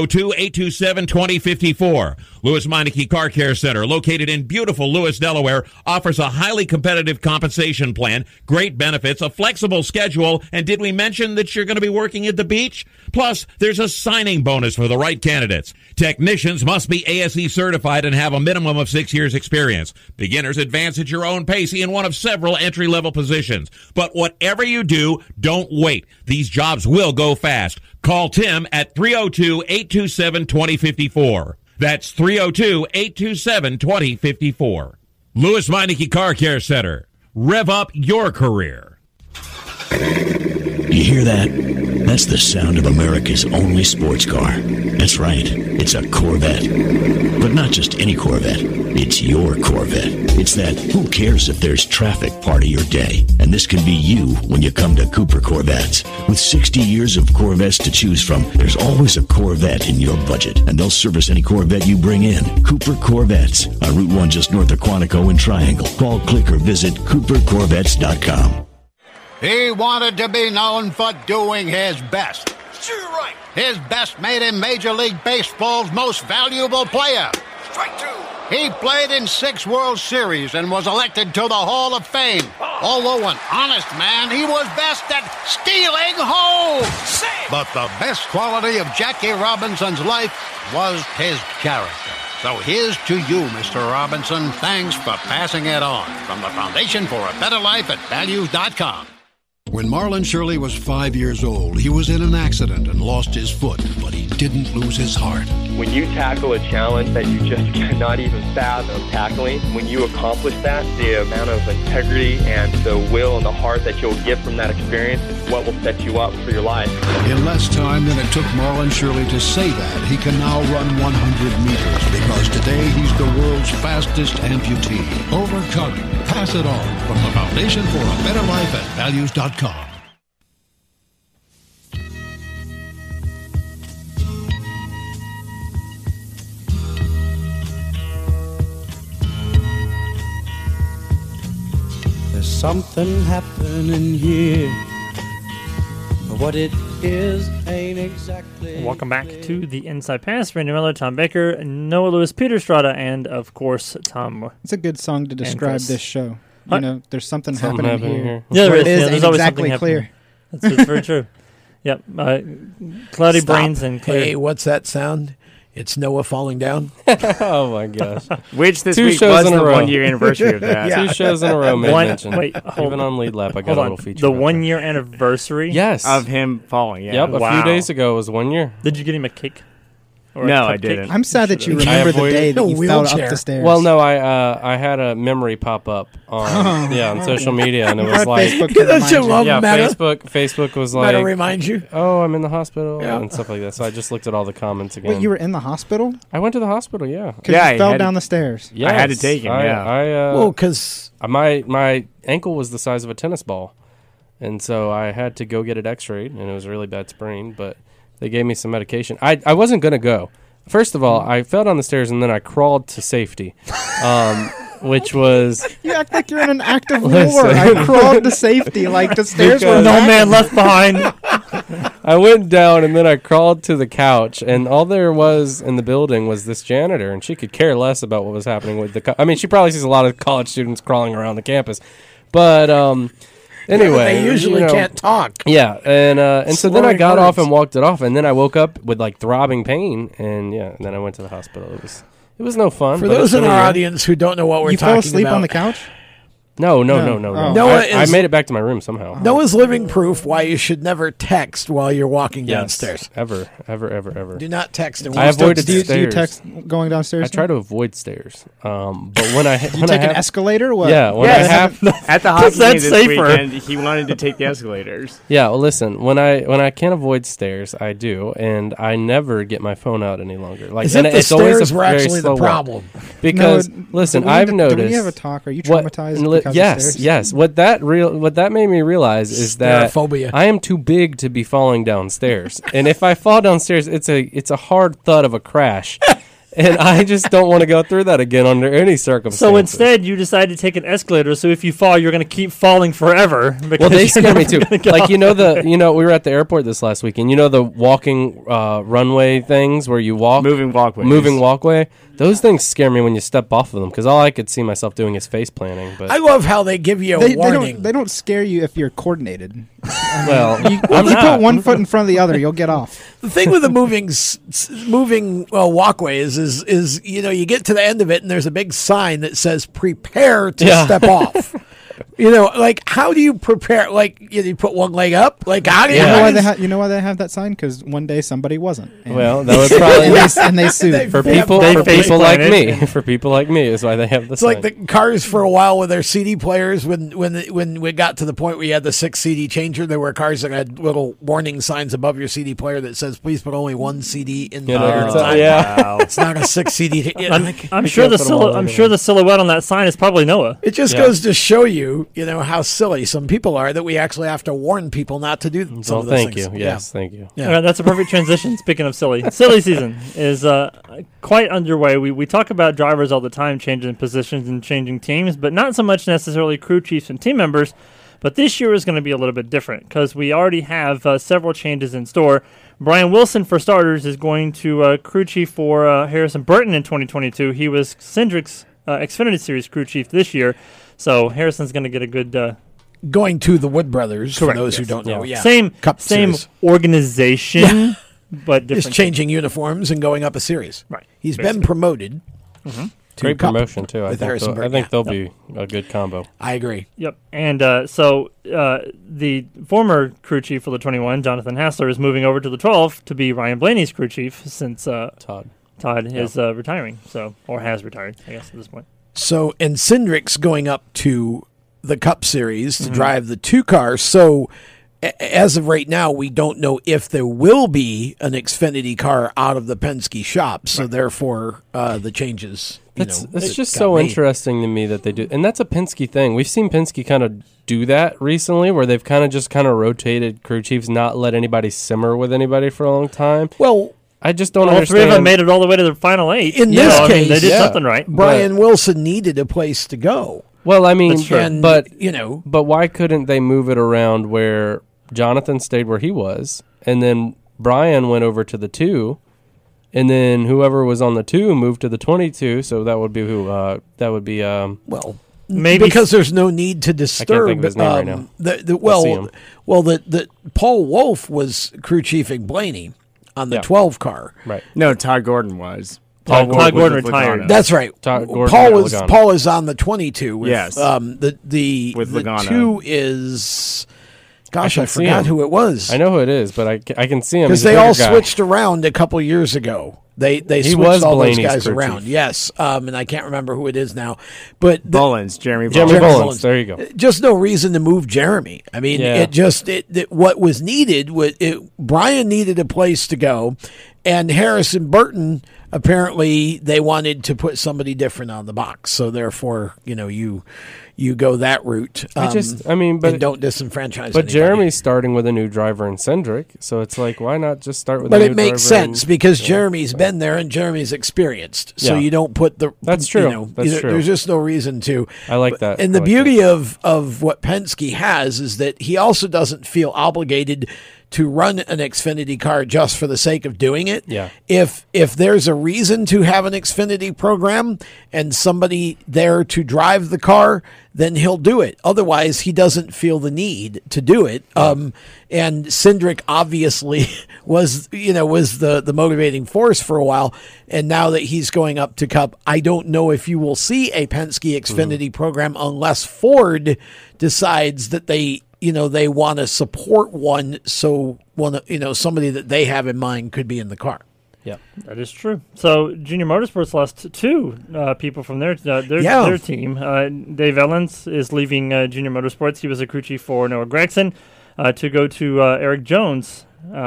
G: 302-827-2054. Louis Meineke Car Care Center, located in beautiful Lewis, Delaware, offers a highly competitive compensation plan, great benefits, a flexible schedule, and did we mention that you're going to be working at the beach? Plus, there's a signing bonus for the right candidates. Technicians must be ASE certified and have a minimum of 6 years experience. Beginners advance at your own pace in one of several entry-level positions. But whatever you do, don't wait. These jobs will go fast. Call Tim at 302-827-2054. That's 302-827-2054. Louis Meineke Car Care Center. Rev up your career.
Q: You hear that? That's the sound of America's only sports car. That's right. It's a Corvette. But not just any Corvette. It's your Corvette. It's that who cares if there's traffic part of your day. And this can be you when you come to Cooper Corvettes. With 60 years of Corvettes to choose from, there's always a Corvette in your budget. And they'll service any Corvette you bring in. Cooper Corvettes on Route 1 just north of Quantico and Triangle. Call, click, or visit CooperCorvettes.com.
R: He wanted to be known for doing his best.
A: Sure, right.
R: His best made him Major League Baseball's most valuable player.
A: Strike two.
R: He played in 6 World Series and was elected to the Hall of Fame. Although an honest man, he was best at stealing home. But the best quality of Jackie Robinson's life was his character. So here's to you, Mr. Robinson. Thanks for passing it on. From the Foundation for a Better Life at Values.com.
S: When Marlon Shirley was 5 years old, he was in an accident and lost his foot, but he didn't lose his heart.
T: When you tackle a challenge that you just cannot even fathom tackling, when you accomplish that, the amount of integrity and the will and the heart that you'll get from that experience is what will set you up for your life.
S: In less time than it took Marlon Shirley to say that, he can now run 100 meters because today he's the world's fastest amputee. Overcome it. Pass it on. From the Foundation for a Better Life at Values.com.
N: There's something happening here, but what it is ain't exactly.
B: Welcome back to the Inside Pass. Randy Miller, Tom Baker, Noah Lewis, Peter Strada, and of course Tom.
E: It's a good song to describe this show. there's something happening here.
B: Yeah, there is.
E: It
B: There's always
E: exactly
B: something
E: clear.
B: happening. That's very true. Yep. Cloudy brains and clear.
F: Hey, what's that sound? It's Noah falling down.
D: Oh my gosh!
O: Which this
D: 2
O: week
D: shows
O: was
D: in a
O: the
D: row.
O: 1 year anniversary of that.
D: 2 shows in a row made mention.
B: Wait,
D: even on lead lap, I got a little feature.
B: The 1 year anniversary.
D: Yes,
O: of him falling. Yeah.
D: Yep. A few days ago was 1 year.
B: Did you get him a cake? Or
O: No,
B: a
O: I
B: cupcake?
O: didn't.
E: I'm sad that you remember the day that you fell up the stairs.
D: Well, no, I had a memory pop up on on social media, and it was like Facebook was like
F: Better remind you.
D: Oh, I'm in the hospital and stuff like that. So I just looked at all the comments again.
E: Wait, you were in the hospital?
D: I went to the hospital. Yeah,
E: because you fell down the stairs.
D: Yes,
O: I had to take him.
D: Well,
F: because
D: my ankle was the size of a tennis ball, and so I had to go get it X-rayed, and it was a really bad sprain. But they gave me some medication. I wasn't gonna go. First of all, I fell down the stairs and then I crawled to safety, which was...
E: You act like you're in an active war. I crawled to safety, like the stairs were...
B: No man left behind.
D: I went down and then I crawled to the couch, and all there was in the building was this janitor, and she could care less about what was happening with the... I mean, she probably sees a lot of college students crawling around the campus, but... Anyway,
F: they usually can't talk.
D: Yeah, and so then I got
F: words.
D: off and walked it off, and then I woke up with like throbbing pain, and and then I went to the hospital. It was no fun.
F: For those in our audience who don't know what we're talking about,
E: you fell asleep on the couch?
D: No.
F: Noah
D: I made it back to my room somehow.
F: Noah's living proof why you should never text while you're walking downstairs.
D: Ever.
F: Do not text.
D: I avoided
E: stairs.
D: stairs.
E: Do you text going downstairs?
D: I try to avoid stairs. But when I
E: you take an escalator? What?
D: Yeah. When I have
O: at the hockey game this
B: safer.
O: weekend, he wanted to take the escalators.
D: Yeah. Well, listen. When I can't avoid stairs, I do, and I never get my phone out any longer. Like,
F: As if the
D: it's
F: stairs
D: always
F: were
D: very
F: actually
D: slow
F: the
D: walk.
F: problem.
D: Because listen, I've noticed.
E: Do we have a talk? Are you traumatized? Because
D: Yes.
E: of stairs?
D: Yes. What that made me realize is that
F: Starophobia.
D: I am too big to be falling downstairs, and if I fall downstairs, it's a hard thud of a crash, and I just don't want to go through that again under any circumstances.
B: So instead, you decided to take an escalator. So if you fall, you're going to keep falling forever.
D: Well, they scare me too. Like we were at the airport this last weekend. You know the walking runway things where you walk,
O: moving
D: walkway. Those things scare me when you step off of them because all I could see myself doing is face planting. But
F: I love how they give you a warning.
E: They don't scare you if you're coordinated.
D: Well,
E: you put one foot in front of the other, you'll get off.
F: The thing with the moving walkway is you get to the end of it and there's a big sign that says "Prepare to step off." Like how do you prepare? Like you put one leg up. Like how do you?
E: You know why they have that sign? Because one day somebody wasn't.
D: Well, that was probably
E: and they sued
D: for people like me. For people like me is why they have the
F: It's
D: sign.
F: like the cars for a while with their CD players. When we got to the point where you had the 6 CD changer, there were cars that had little warning signs above your CD player that says, "Please put only one CD in the time."
D: Yeah,
F: it's not a 6 CD.
B: I'm sure the silhouette on that sign is probably Noah.
F: It just goes to show you, how silly some people are that we actually have to warn people not to do some of those
D: thank
F: things.
D: you. Yes, thank you.
F: Yeah.
B: All right, that's a perfect transition. Speaking of silly season is quite underway. We talk about drivers all the time changing positions and changing teams, but not so much necessarily crew chiefs and team members. But this year is going to be a little bit different because we already have several changes in store. Brian Wilson, for starters, is going to crew chief for Harrison Burton in 2022. He was Cindric's Xfinity Series crew chief this year. So Harrison's going to get a good...
F: going to the Wood Brothers,
B: correct,
F: for those who don't know. Yeah.
B: Same
F: series.
B: organization, but different.
F: Just changing uniforms and going up a series.
B: Right.
F: He's been promoted.
B: Mm-hmm.
D: Great
F: Cup
D: promotion, too. I think they'll be a good combo.
F: I agree.
B: Yep. And so the former crew chief for the 21, Jonathan Hassler, is moving over to the 12 to be Ryan Blaney's crew chief since Todd is retiring, or has retired, I guess, at this point.
F: So, and Cindric's going up to the Cup Series to drive the 2 cars. So, as of right now, we don't know if there will be an Xfinity car out of the Penske shop. So, therefore, the changes.
D: It's just so interesting to me that they do, and that's a Penske thing. We've seen Penske kind of do that recently, where they've kind of rotated crew chiefs, not let anybody simmer with anybody for a long time.
F: Well,
D: I just don't
B: all
D: understand.
B: 3 of them made it all the way to the final 8.
F: In this case,
B: they did something right.
F: Brian Wilson needed a place to go.
D: Well, I mean, but why couldn't they move it around where Jonathan stayed where he was, and then Brian went over to the 2, and then whoever was on the 2 moved to the 22. So that would be who? That would be
B: maybe
F: because there's no need to disturb.
D: I can't think of his name right now.
F: The Paul Wolf was crew chiefing Blaney on the 12 car.
D: Right.
O: No, Todd Gordon was.
B: Todd Gordon retired.
F: That's right. Paul is on the 22. With,
O: yes.
F: The
O: Logano.
F: 2 is. Gosh, I forgot who it was.
D: I know who it is, but I can see him
F: because they all switched around a couple years ago. They switched all those guys around. Yes, and I can't remember who it is now. But
O: Jeremy
D: Bullins. There you go.
F: Just no reason to move Jeremy. I mean, what was needed was Brian needed a place to go, and Harrison Burton apparently they wanted to put somebody different on the box. So therefore, you go that route.
D: But
F: and don't disenfranchise.
D: But
F: anybody.
D: Jeremy's starting with a new driver in Cindric, so it's like, why not just start with?
F: But
D: a new
F: it makes
D: driver
F: sense because Jeremy's been there and Jeremy's experienced, so you don't put the.
D: That's true. That's true.
F: There's just no reason to.
D: I like that.
F: And the beauty of what Penske has is that he also doesn't feel obligated to run an Xfinity car just for the sake of doing it.
D: Yeah.
F: If there's a reason to have an Xfinity program and somebody there to drive the car, then he'll do it. Otherwise, he doesn't feel the need to do it. And Cindric obviously was the motivating force for a while. And now that he's going up to Cup, I don't know if you will see a Penske Xfinity program unless Ford decides that they want to support one. So somebody that they have in mind could be in the car.
D: Yeah,
B: that is true. So Junior Motorsports lost 2 people from their team. Dave Ellens is leaving Junior Motorsports. He was a crew chief for Noah Gregson to go to Eric Jones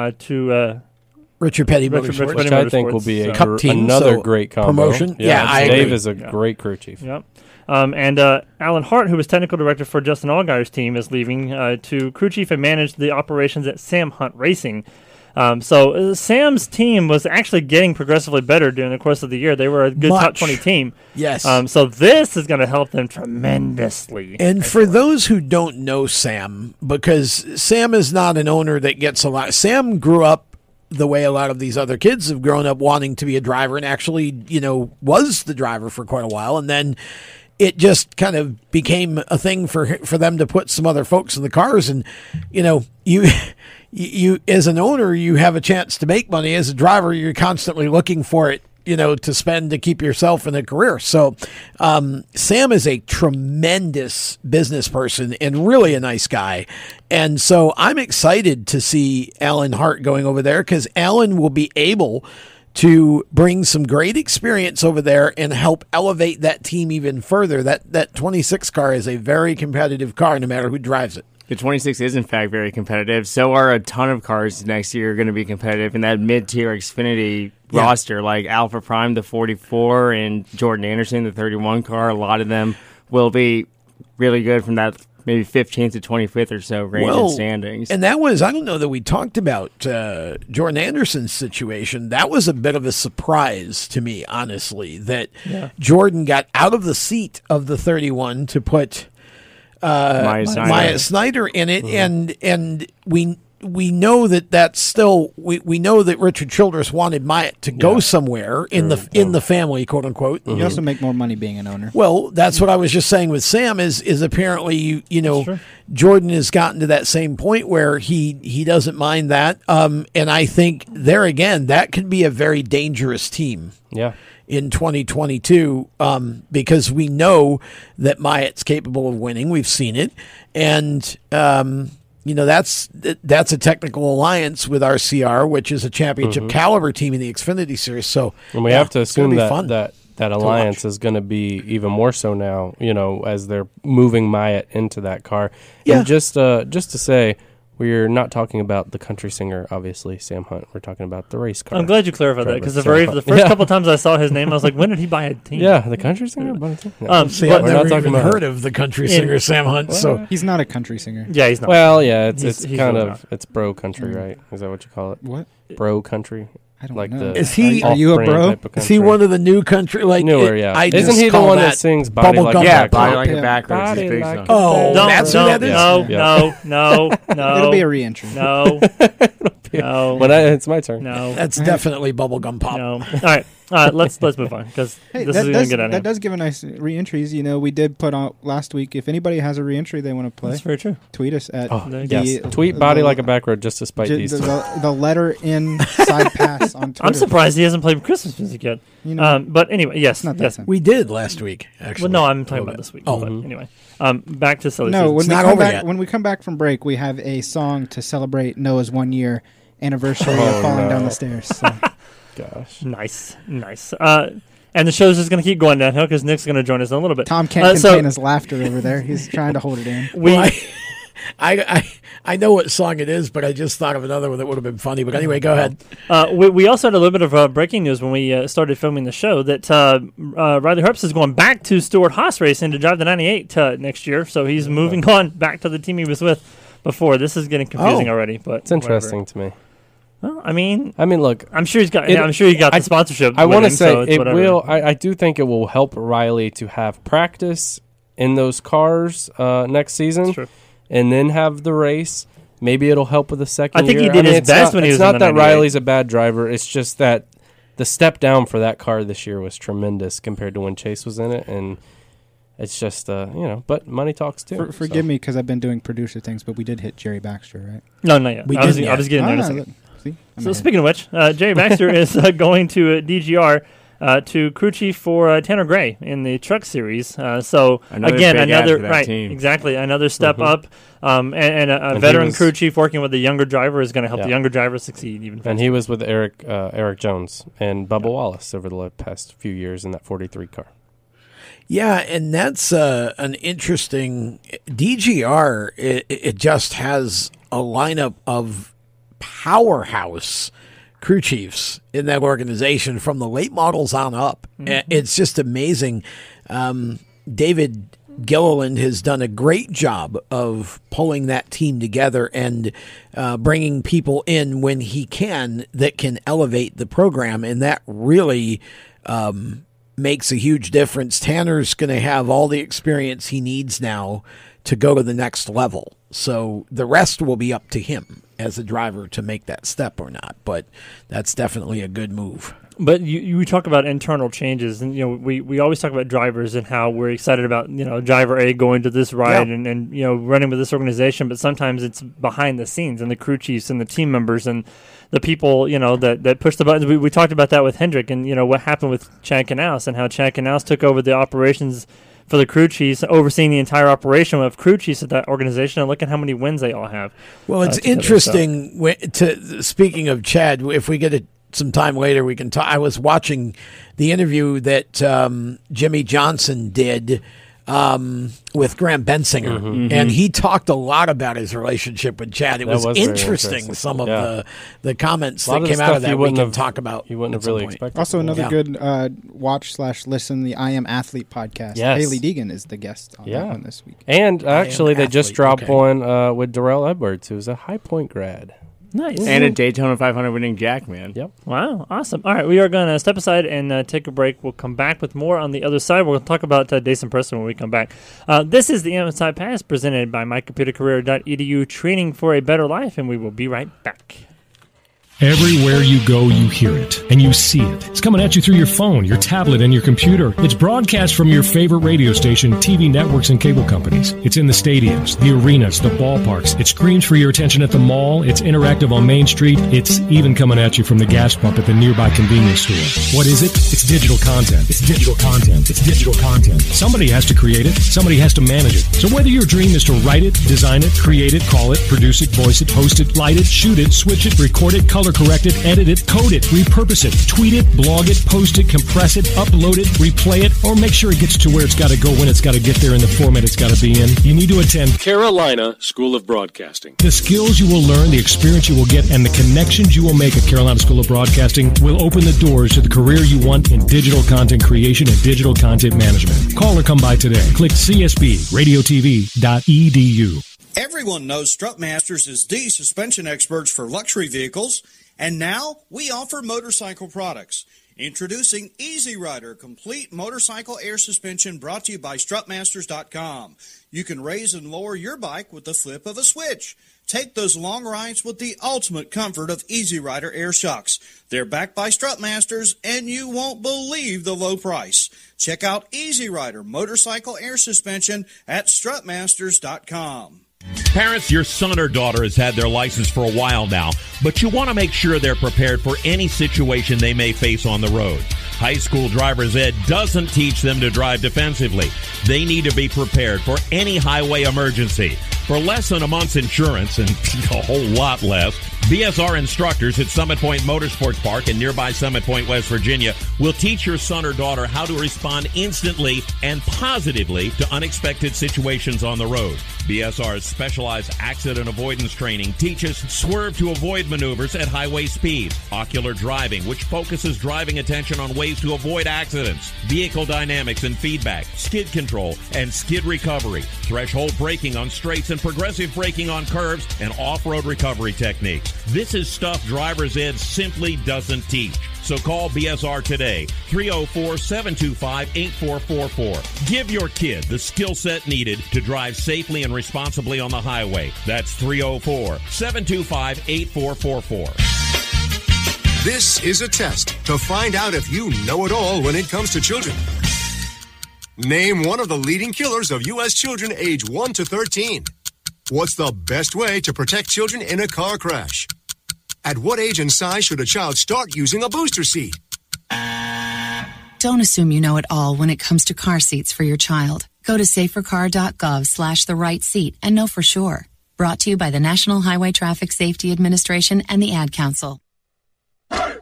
B: to
F: Richard Petty Motorsports,
D: which I think will be another great combo.
F: Promotion.
D: Yeah, Dave
F: agree.
D: is a great crew chief.
B: Yep. And Alan Hart, who was technical director for Justin Allgaier's team, is leaving to crew chief and manage the operations at Sam Hunt Racing. So Sam's team was actually getting progressively better during the course of the year. They were a good top 20 team.
F: Yes.
B: So this is going to help them tremendously.
F: And for those who don't know Sam, because Sam is not an owner that gets a lot. Sam grew up the way a lot of these other kids have grown up wanting to be a driver and actually, was the driver for quite a while. And then it just kind of became a thing for them to put some other folks in the cars. And, you as an owner, you have a chance to make money. As a driver, you're constantly looking for it, to spend to keep yourself in a career. So Sam is a tremendous business person and really a nice guy. And so I'm excited to see Alan Hart going over there because Alan will be able to bring some great experience over there and help elevate that team even further. That 26 car is a very competitive car no matter who drives it.
O: The 26 is, in fact, very competitive. So are a ton of cars next year going to be competitive in that mid-tier Xfinity roster, like Alpha Prime, the 44, and Jordan Anderson, the 31 car. A lot of them will be really good from that maybe 15th to 25th or so range in standings.
F: And that was, I don't know that we talked about Jordan Anderson's situation. That was a bit of a surprise to me, honestly, that Jordan got out of the seat of the 31 to put Maya Snyder in it, and we know that's still we know that Richard Childress wanted Myatt to go somewhere in the family, quote unquote.
E: You also make more money being an owner.
F: Well, that's what I was just saying with Sam is apparently Jordan has gotten to that same point where he doesn't mind that, and I think there again that could be a very dangerous team.
D: Yeah.
F: In 2022, because we know that Myatt's capable of winning. We've seen it. And, that's a technical alliance with RCR, which is a championship caliber team in the Xfinity Series. So,
D: and we have to assume that alliance is going to be even more so now, as they're moving Myatt into that car.
F: Yeah.
D: And just to say, we're not talking about the country singer, obviously, Sam Hunt. We're talking about the race car.
B: I'm glad you clarified that because the first couple times I saw his name, I was like, when did he buy a team?
D: Yeah, the country singer? No.
F: I've never even heard of the country singer Sam Hunt. So
E: he's not a country singer.
B: Yeah, he's not.
D: Well, yeah, it's kind of it's bro country, right? Is that what you call it?
E: What?
D: Bro country.
E: I don't
D: like
E: know.
F: Is he?
E: Are you a bro?
F: Is he one of the new country? Like
D: newer, yeah. Isn't he the one that sings "Body Like a
O: Backwards"?
F: Oh, that's who that is.
B: No.
E: It'll be a re-entry.
B: No.
D: It's my turn.
B: No.
F: That's definitely Bubblegum Pop.
B: No. All right. Let's move on because this is going to get out of
E: That does give a nice re-entries. We did put out last week. If anybody has a re-entry they want to play,
B: that's very true.
E: Tweet us at
D: tweet body like a back road just to spite these.
E: The letter in side pass on Twitter.
B: I'm surprised he hasn't played Christmas music yet. But anyway, yes,
F: we did last week. Actually,
B: well, no, I'm talking about this week. But anyway, back to silly.
E: No,
B: season.
E: when we come back from break, we have a song to celebrate Noah's 1 year anniversary of falling down the stairs. So.
D: Gosh,
B: nice. And the show's just going to keep going downhill because Nick's going to join us in a little bit.
E: Tom can't contain his laughter over there. He's trying to hold it in.
F: I know what song it is, but I just thought of another one that would have been funny. But anyway, go ahead.
B: We also had a little bit of breaking news when we started filming the show that Riley Herbst is going back to Stewart Haas Racing to drive the 98 next year. So he's moving on back to the team he was with before. This is getting confusing already, but
D: it's interesting to me.
B: Well, I mean,
D: look,
B: I'm sure he's got. I'm sure he got the sponsorship.
D: I want to say it will. I do think it will help Riley to have practice in those cars next season, and then have the race. Maybe it'll help with the second.
B: I think
D: year.
B: he did his best when he was.
D: It's not
B: in the
D: that
B: 98.
D: Riley's a bad driver. It's just that the step down for that car this year was tremendous compared to when Chase was in it, and it's just But money talks too.
E: Forgive me because I've been doing producer things, but we did hit Jerry Baxter, right?
B: No, not yet. I was getting there in a second. So speaking of which, Jerry Baxter is going to DGR to crew chief for Tanner Gray in the Truck Series. Another step up, and a veteran crew chief working with a younger driver is going to help the younger driver succeed even faster.
D: And he was with Eric Jones and Bubba Wallace over the past few years in that 43 car.
F: Yeah, and that's an interesting DGR. It just has a lineup of powerhouse crew chiefs in that organization from the late models on up. It's just amazing. David Gilliland has done a great job of pulling that team together and bringing people in when he can that can elevate the program, and that really makes a huge difference. Tanner's going to have all the experience he needs now to go to the next level. So the rest will be up to him as a driver to make that step or not. But that's definitely a good move.
B: But you talk about internal changes, and we always talk about drivers and how we're excited about driver A going to this ride and running with this organization. But sometimes it's behind the scenes and the crew chiefs and the team members and the people that push the buttons. We talked about that with Hendrick and what happened with Chad Knaus and how Chad Knaus took over the operations for the crew chiefs, overseeing the entire operation of crew chiefs at that organization, and look at how many wins they all have.
F: Well, it's interesting. Speaking of Chad, if we get some time later, we can talk. I was watching the interview that Jimmy Johnson did with Graham Bensinger, and he talked a lot about his relationship with Chad. It was interesting. Some of the comments that came out of that we can talk about.
D: You wouldn't have really expected.
E: Also, another good watch/listen, the I Am Athlete podcast.
D: Yes.
E: Haley Deegan is the guest on that one this week.
D: And actually, they just dropped one with Darrell Edwards, who's a High Point grad.
B: Nice.
O: And a Daytona 500 winning Jack, man.
D: Yep.
B: Wow. Awesome. All right. We are going to step aside and take a break. We'll come back with more on the other side. We'll talk about Dason Preston when we come back. This is the Inside Pass presented by mycomputercareer.edu, training for a better life, and we will be right back.
U: Everywhere you go, you hear it and you see it. It's coming at you through your phone, your tablet, and your computer. It's broadcast from your favorite radio station, TV networks, and cable companies. It's in the stadiums, the arenas, the ballparks. It screams for your attention at the mall. It's interactive on Main Street. It's even coming at you from the gas pump at the nearby convenience store. What is it? It's digital content. It's digital content. It's digital content. Somebody has to create it. Somebody has to manage it. So whether your dream is to write it, design it, create it, call it, produce it, voice it, host it, light it, shoot it, switch it, record it, color correct it, edit it, code it, repurpose it, tweet it, blog it, post it, compress it, upload it, replay it, or make sure it gets to where it's got to go when it's got to get there in the format it's got to be in, you need to attend
V: Carolina School of Broadcasting.
U: The skills you will learn, the experience you will get, and the connections you will make at Carolina School of Broadcasting will open the doors to the career you want in digital content creation and digital content management. Call or come by today. Click csbradiotv.edu.
W: Everyone knows Strutmasters is the suspension experts for luxury vehicles, and now we offer motorcycle products. Introducing Easy Rider, complete motorcycle air suspension, brought to you by Strutmasters.com. You can raise and lower your bike with the flip of a switch. Take those long rides with the ultimate comfort of Easy Rider air shocks. They're backed by Strutmasters, and you won't believe the low price. Check out Easy Rider motorcycle air suspension at strutmasters.com.
G: Parents, your son or daughter has had their license for a while now, but you want to make sure they're prepared for any situation they may face on the road. High school driver's ed doesn't teach them to drive defensively. They need to be prepared for any highway emergency. For less than a month's insurance, and a whole lot less, BSR instructors at Summit Point Motorsports Park in nearby Summit Point, West Virginia, will teach your son or daughter how to respond instantly and positively to unexpected situations on the road. BSR's specialized accident avoidance training teaches swerve to avoid maneuvers at highway speed, ocular driving, which focuses driving attention on ways to avoid accidents, vehicle dynamics and feedback, skid control and skid recovery, threshold braking on straights and progressive braking on curves, and off-road recovery techniques. This is stuff driver's ed simply doesn't teach. So call BSR today, 304-725-8444. Give your kid the skill set needed to drive safely and responsibly on the highway. That's 304-725-8444.
C: This is a test to find out if you know it all when it comes to children. Name one of the leading killers of U.S. children age 1 to 13. What's the best way to protect children in a car crash? At what age and size should a child start using a booster seat?
I: Don't assume you know it all when it comes to car seats for your child. Go to safercar.gov/the-right-seat and know for sure. Brought to you by the National Highway Traffic Safety Administration and the Ad Council.
K: Here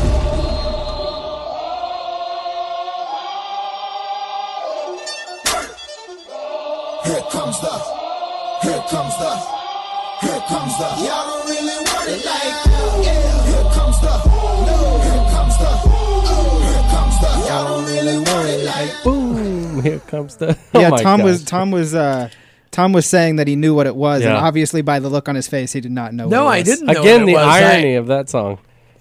K: comes the, y'all don't really want it like, yeah. Here comes the, y'all don't really want it like.
D: Boom! Here comes the.
E: Yeah, Tom was saying that he knew what it was, and obviously by the look on his face, he did not know.
F: No,
E: what it
F: I
E: was.
F: didn't know.
D: Again,
F: what
D: the
F: it was.
D: irony of that song.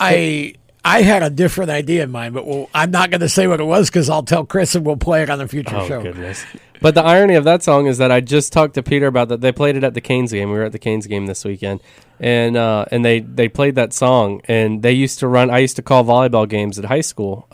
F: I had a different idea in mind, but I'm not going to say what it was because I'll tell Chris and we'll play it on a future show.
D: Oh, goodness. But the irony of that song is that I just talked to Peter about that. They played it at the Canes game. We were at the Canes game this weekend. And they played that song. And they used to run – I used to call volleyball games at high school.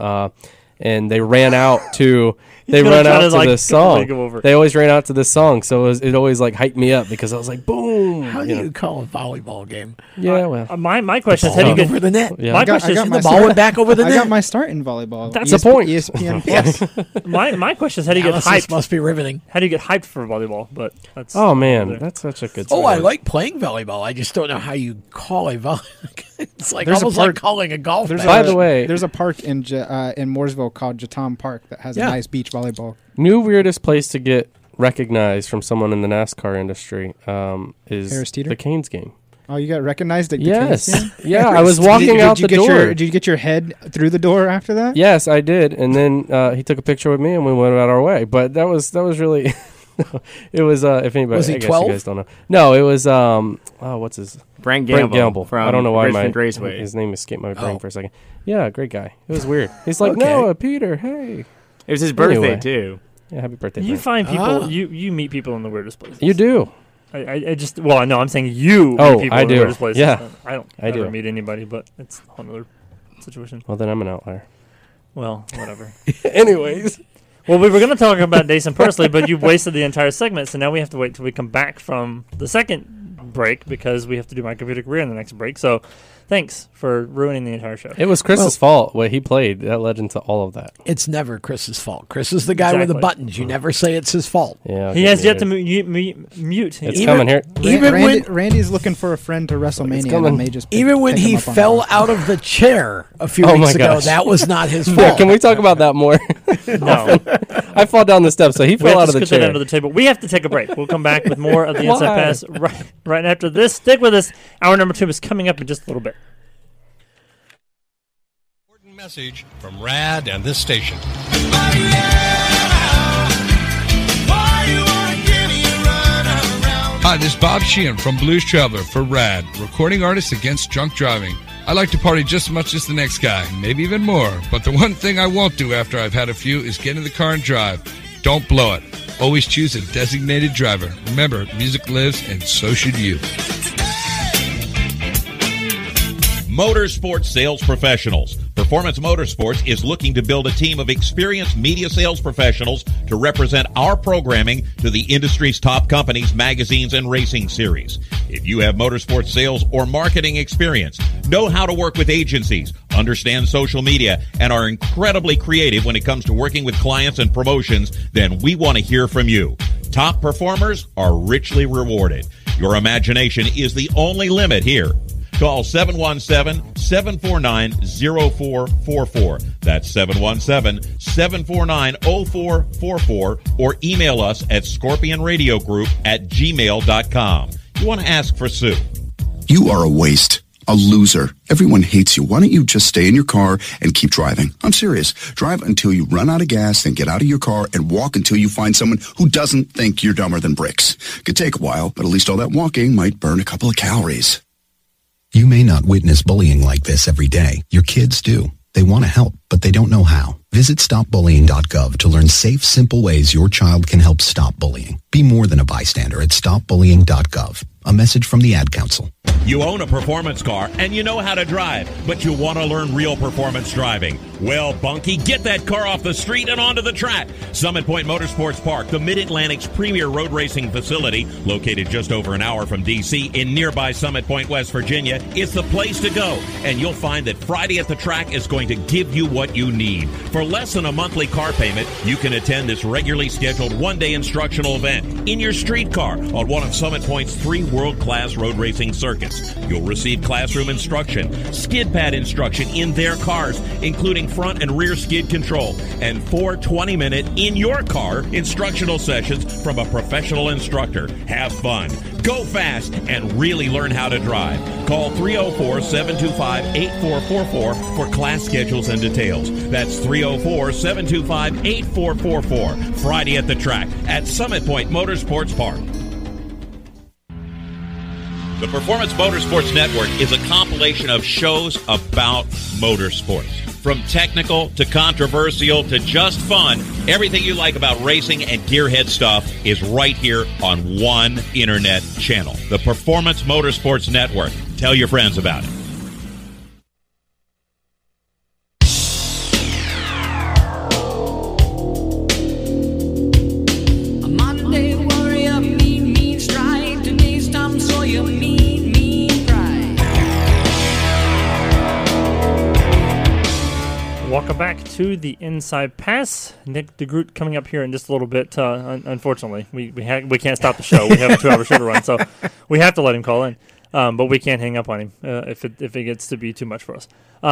D: And they ran out to – they run out to this song. They always ran out to this song. So it always like hyped me up because I was like, boom.
F: How do you call a volleyball game?
D: Yeah, well.
B: My question is, how do you get
F: over the net?
B: Yeah. My question is,
F: the ball went back over the net.
E: I got my start in volleyball.
B: That's the point.
E: ESPN Plus.
B: My question is, how do you get hyped?
F: This must be riveting.
B: How do you get hyped for volleyball? But that's
D: that's such a good song.
F: Oh, I like playing volleyball. I just don't know how you call a volleyball. It's like
E: There's
F: almost like calling a golf match.
D: By the way,
E: there's a park in Mooresville called Jatam Park that has a nice beach volleyball.
D: New weirdest place to get recognized from someone in the NASCAR industry is
E: Harris Teeter?
D: the Canes game.
E: Oh, you got recognized at the
D: Yes.
E: Canes game?
D: Yeah, I was walking out the door.
E: Did you get your head through the door after that?
D: Yes, I did. And then he took a picture with me and we went out our way. But that was really it was if anybody
F: was he
D: I guess
F: 12?
D: you guys don't know. No, it was what's his
O: Brent Gamble from
D: I don't know why
O: Richmond Raceway.
D: his name escaped my brain for a second. Yeah, great guy. It was weird. He's like, "No, Peter, hey."
O: It was his birthday too.
D: Yeah, happy birthday.
B: You
D: Brent.
B: find people you meet people in the weirdest places.
D: You do.
B: I just I'm saying you
D: Oh,
B: meet people
D: I
B: in the
D: do.
B: weirdest places.
D: Yeah.
B: I don't
D: I
B: ever
D: do.
B: meet anybody, but it's a whole other situation.
D: Well, then I'm an outlier.
B: Well, whatever.
D: Anyways.
B: Well, we were going to talk about Dason personally, but you've wasted the entire segment, so now we have to wait till we come back from the second break because we have to do My Computer Career in the next break. So thanks for ruining the entire show.
D: It was Chris's fault what he played. That led into all of that.
F: It's never Chris's fault. Chris is the guy with the buttons. You never say it's his fault.
D: Yeah,
B: he has yet to mute.
D: It's coming here.
E: Randy's looking for a friend to WrestleMania. And I may just
F: even when he fell out of the chair a few weeks ago, that was not his fault.
D: Yeah, can we talk about that more?
B: No.
D: I fall down the steps, so he fell out of the chair.
B: That under the table. We have to take a break. We'll come back with more of the Inside Pass right after this. Stick with us. Hour number 2 is coming up in just a little bit.
X: Important message from RAD and this station.
Y: Hi, this is Bob Sheehan from Blues Traveler for RAD, recording artists against drunk driving. I like to party just as much as the next guy, maybe even more. But the one thing I won't do after I've had a few is get in the car and drive. Don't blow it. Always choose a designated driver. Remember, music lives, and so should you.
G: Motorsports Sales Professionals. Performance Motorsports is looking to build a team of experienced media sales professionals to represent our programming to the industry's top companies, magazines, and racing series. If you have motorsports sales or marketing experience, know how to work with agencies, understand social media, and are incredibly creative when it comes to working with clients and promotions, then we want to hear from you. Top performers are richly rewarded. Your imagination is the only limit here. Call 717-749-0444. That's 717-749-0444. Or email us at scorpionradiogroup@gmail.com. You want to ask for Sue.
H: You are a waste. A loser. Everyone hates you. Why don't you just stay in your car and keep driving? I'm serious. Drive until you run out of gas, then get out of your car and walk until you find someone who doesn't think you're dumber than bricks. Could take a while, but at least all that walking might burn a couple of calories.
J: You may not witness bullying like this every day. Your kids do. They want to help, but they don't know how. Visit stopbullying.gov to learn safe, simple ways your child can help stop bullying. Be more than a bystander at stopbullying.gov. A message from the Ad Council.
G: You own a performance car and you know how to drive, but you want to learn real performance driving. Well, Bunky, get that car off the street and onto the track. Summit Point Motorsports Park, the Mid-Atlantic's premier road racing facility, located just over an hour from D.C. in nearby Summit Point, West Virginia, is the place to go. And you'll find that Friday at the Track is going to give you what you need. For less than a monthly car payment, you can attend this regularly scheduled one-day instructional event in your street car on one of Summit Point's 3 world-class road racing circuits. You'll receive classroom instruction, skid pad instruction in their cars, including front and rear skid control, and 4 20-minute in-your-car instructional sessions from a professional instructor. Have fun, go fast, and really learn how to drive. Call 304-725-8444 for class schedules and details. That's 304-725-8444. Friday at the Track at Summit Point Motorsports Park. The Performance Motorsports Network is a compilation of shows about motorsports. From technical to controversial to just fun, everything you like about racing and gearhead stuff is right here on one internet channel. The Performance Motorsports Network. Tell your friends about it.
B: Welcome back to the Inside Pass. Nick Degroot coming up here in just a little bit. Unfortunately, we can't stop the show. We have a 2-hour show to run, so we have to let him call in. But we can't hang up on him if it gets to be too much for us.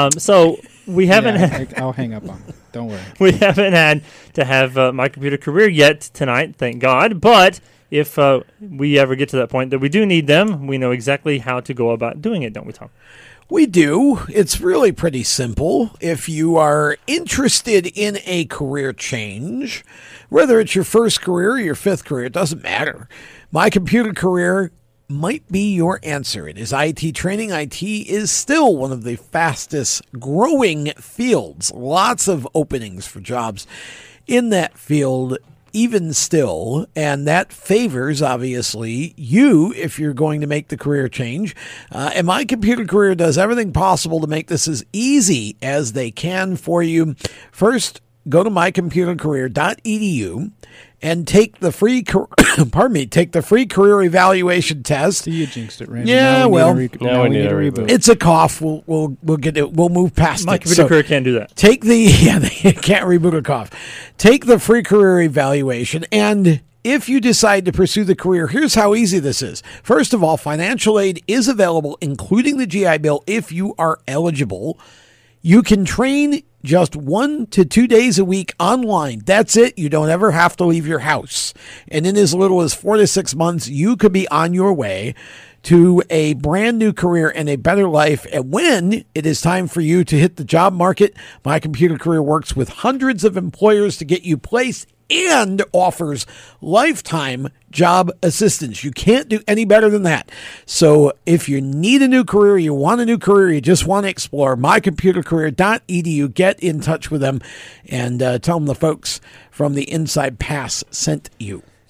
B: So we haven't.
E: I'll hang up on him. Don't worry.
B: We haven't had to have My Computer Career yet tonight, thank God. But if we ever get to that point that we do need them, we know exactly how to go about doing it, don't we, Tom?
F: We do. It's really pretty simple. If you are interested in a career change, whether it's your first career or your 5th career, it doesn't matter. My Computer Career might be your answer. It is IT training. IT is still one of the fastest growing fields. Lots of openings for jobs in that field even still, and that favors, obviously, you if you're going to make the career change. And My Computer Career does everything possible to make this as easy as they can for you. First, go to mycomputercareer.edu and take the free take the free career evaluation test.
E: You jinxed it, Randy.
F: Yeah,
E: now we need a reboot.
F: It's a cough. We'll get it. We'll move past
B: My
F: it.
B: Computer Career can't do that.
F: Take they can't reboot a cough. Take the free career evaluation, and if you decide to pursue the career, here's how easy this is. First of all, financial aid is available, including the GI Bill, if you are eligible. You can train just 1 to 2 days a week online. That's it. You don't ever have to leave your house. And in as little as 4 to 6 months, you could be on your way to a brand new career and a better life. And when it is time for you to hit the job market, My Computer Career works with hundreds of employers to get you placed and offers lifetime job assistance. You can't do any better than that. So if you need a new career, you want a new career, you just want to explore, mycomputercareer.edu, get in touch with them and tell them the folks from the Inside Pass sent you.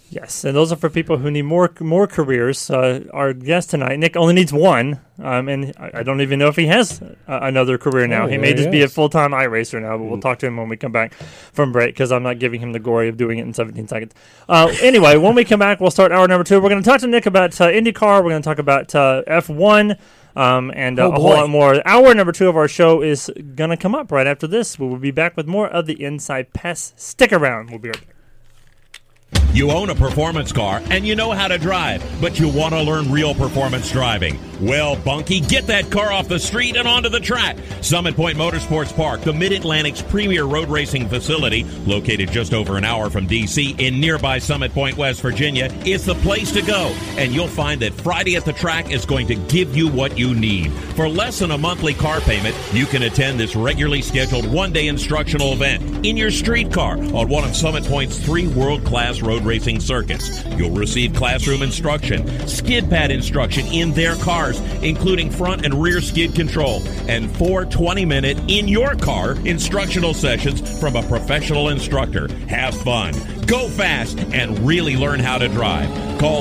B: Yes, and those are for people who need more careers. Our guest tonight, Nick, only needs one, and I don't even know if he has another career now. He may just be a full-time iRacer now, but we'll talk to him when we come back from break because I'm not giving him the glory of doing it in 17 seconds. Anyway, when we come back, we'll start hour number 2. We're going to talk to Nick about IndyCar. We're going to talk about F1 and a whole lot more. Hour number 2 of our show is going to come up right after this. We will be back with more of the Inside Pass. Stick around. We'll be right back.
G: You own a performance car and you know how to drive, but you want to learn real performance driving. Well, Bunky, get that car off the street and onto the track. Summit Point Motorsports Park, the Mid-Atlantic's premier road racing facility, located just over an hour from D.C. in nearby Summit Point, West Virginia, is the place to go. And you'll find that Friday at the Track is going to give you what you need. For less than a monthly car payment, you can attend this regularly scheduled one-day instructional event in your street car on one of Summit Point's 3 world-class road racing circuits. You'll receive classroom instruction, skid pad instruction in their cars, including front and rear skid control, and 4 20-minute in-your-car instructional sessions from a professional instructor. Have fun, go fast, and really learn how to drive. Call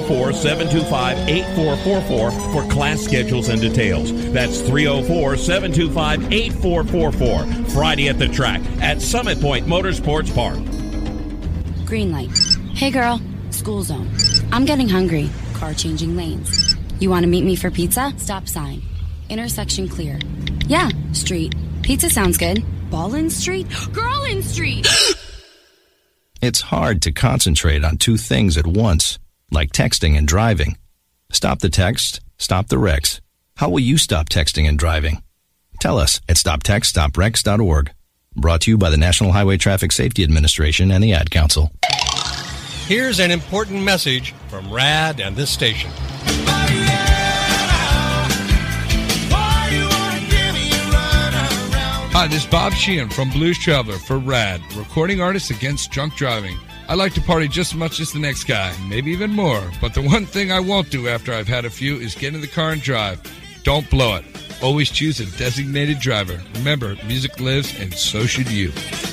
G: 304-725-8444 for class schedules and details. That's 304-725-8444. Friday at the Track at Summit Point Motorsports Park.
A: Green light. Hey girl, school zone. I'm getting hungry. Car changing lanes. You want to meet me for pizza? Stop sign. Intersection clear. Yeah, street. Pizza sounds good. Ball in street? Girl in street!
L: It's hard to concentrate on 2 things at once, like texting and driving. Stop the text, stop the wrecks. How will you stop texting and driving? Tell us at stoptextstopwrecks.org. Brought to you by the National Highway Traffic Safety Administration and the Ad Council.
X: Here's an important message from RAD and this station.
Y: Hi, this is Bob Sheehan from Blues Traveler for RAD, recording artists against drunk driving. I like to party just as much as the next guy, maybe even more, but the one thing I won't do after I've had a few is get in the car and drive. Don't blow it. Always choose a designated driver. Remember, music lives, and so should you.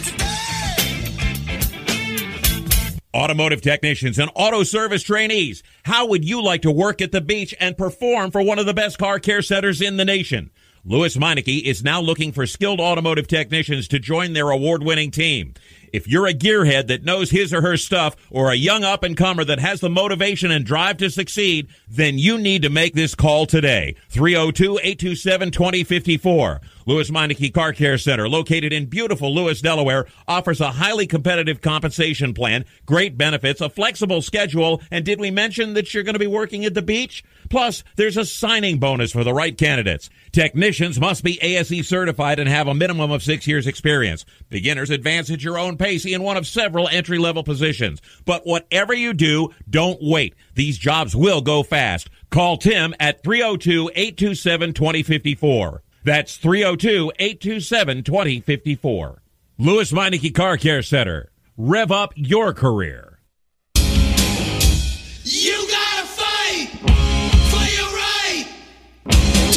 G: Automotive technicians and auto service trainees, how would you like to work at the beach and perform for one of the best car care centers in the nation? Louis Meineke is now looking for skilled automotive technicians to join their award-winning team. If you're a gearhead that knows his or her stuff, or a young up-and-comer that has the motivation and drive to succeed, then you need to make this call today. 302-827-2054. Louis Meineke Car Care Center, located in beautiful Lewis, Delaware, offers a highly competitive compensation plan, great benefits, a flexible schedule, and did we mention that you're going to be working at the beach? Plus, there's a signing bonus for the right candidates. Technicians must be ASE certified and have a minimum of 6 years experience. Beginners advance at your own pace in one of several entry-level positions. But whatever you do, don't wait. These jobs will go fast. Call Tim at 302-827-2054. That's 302-827-2054. Louis Meineke Car Care Center. Rev up your career.
K: You gotta fight for your right to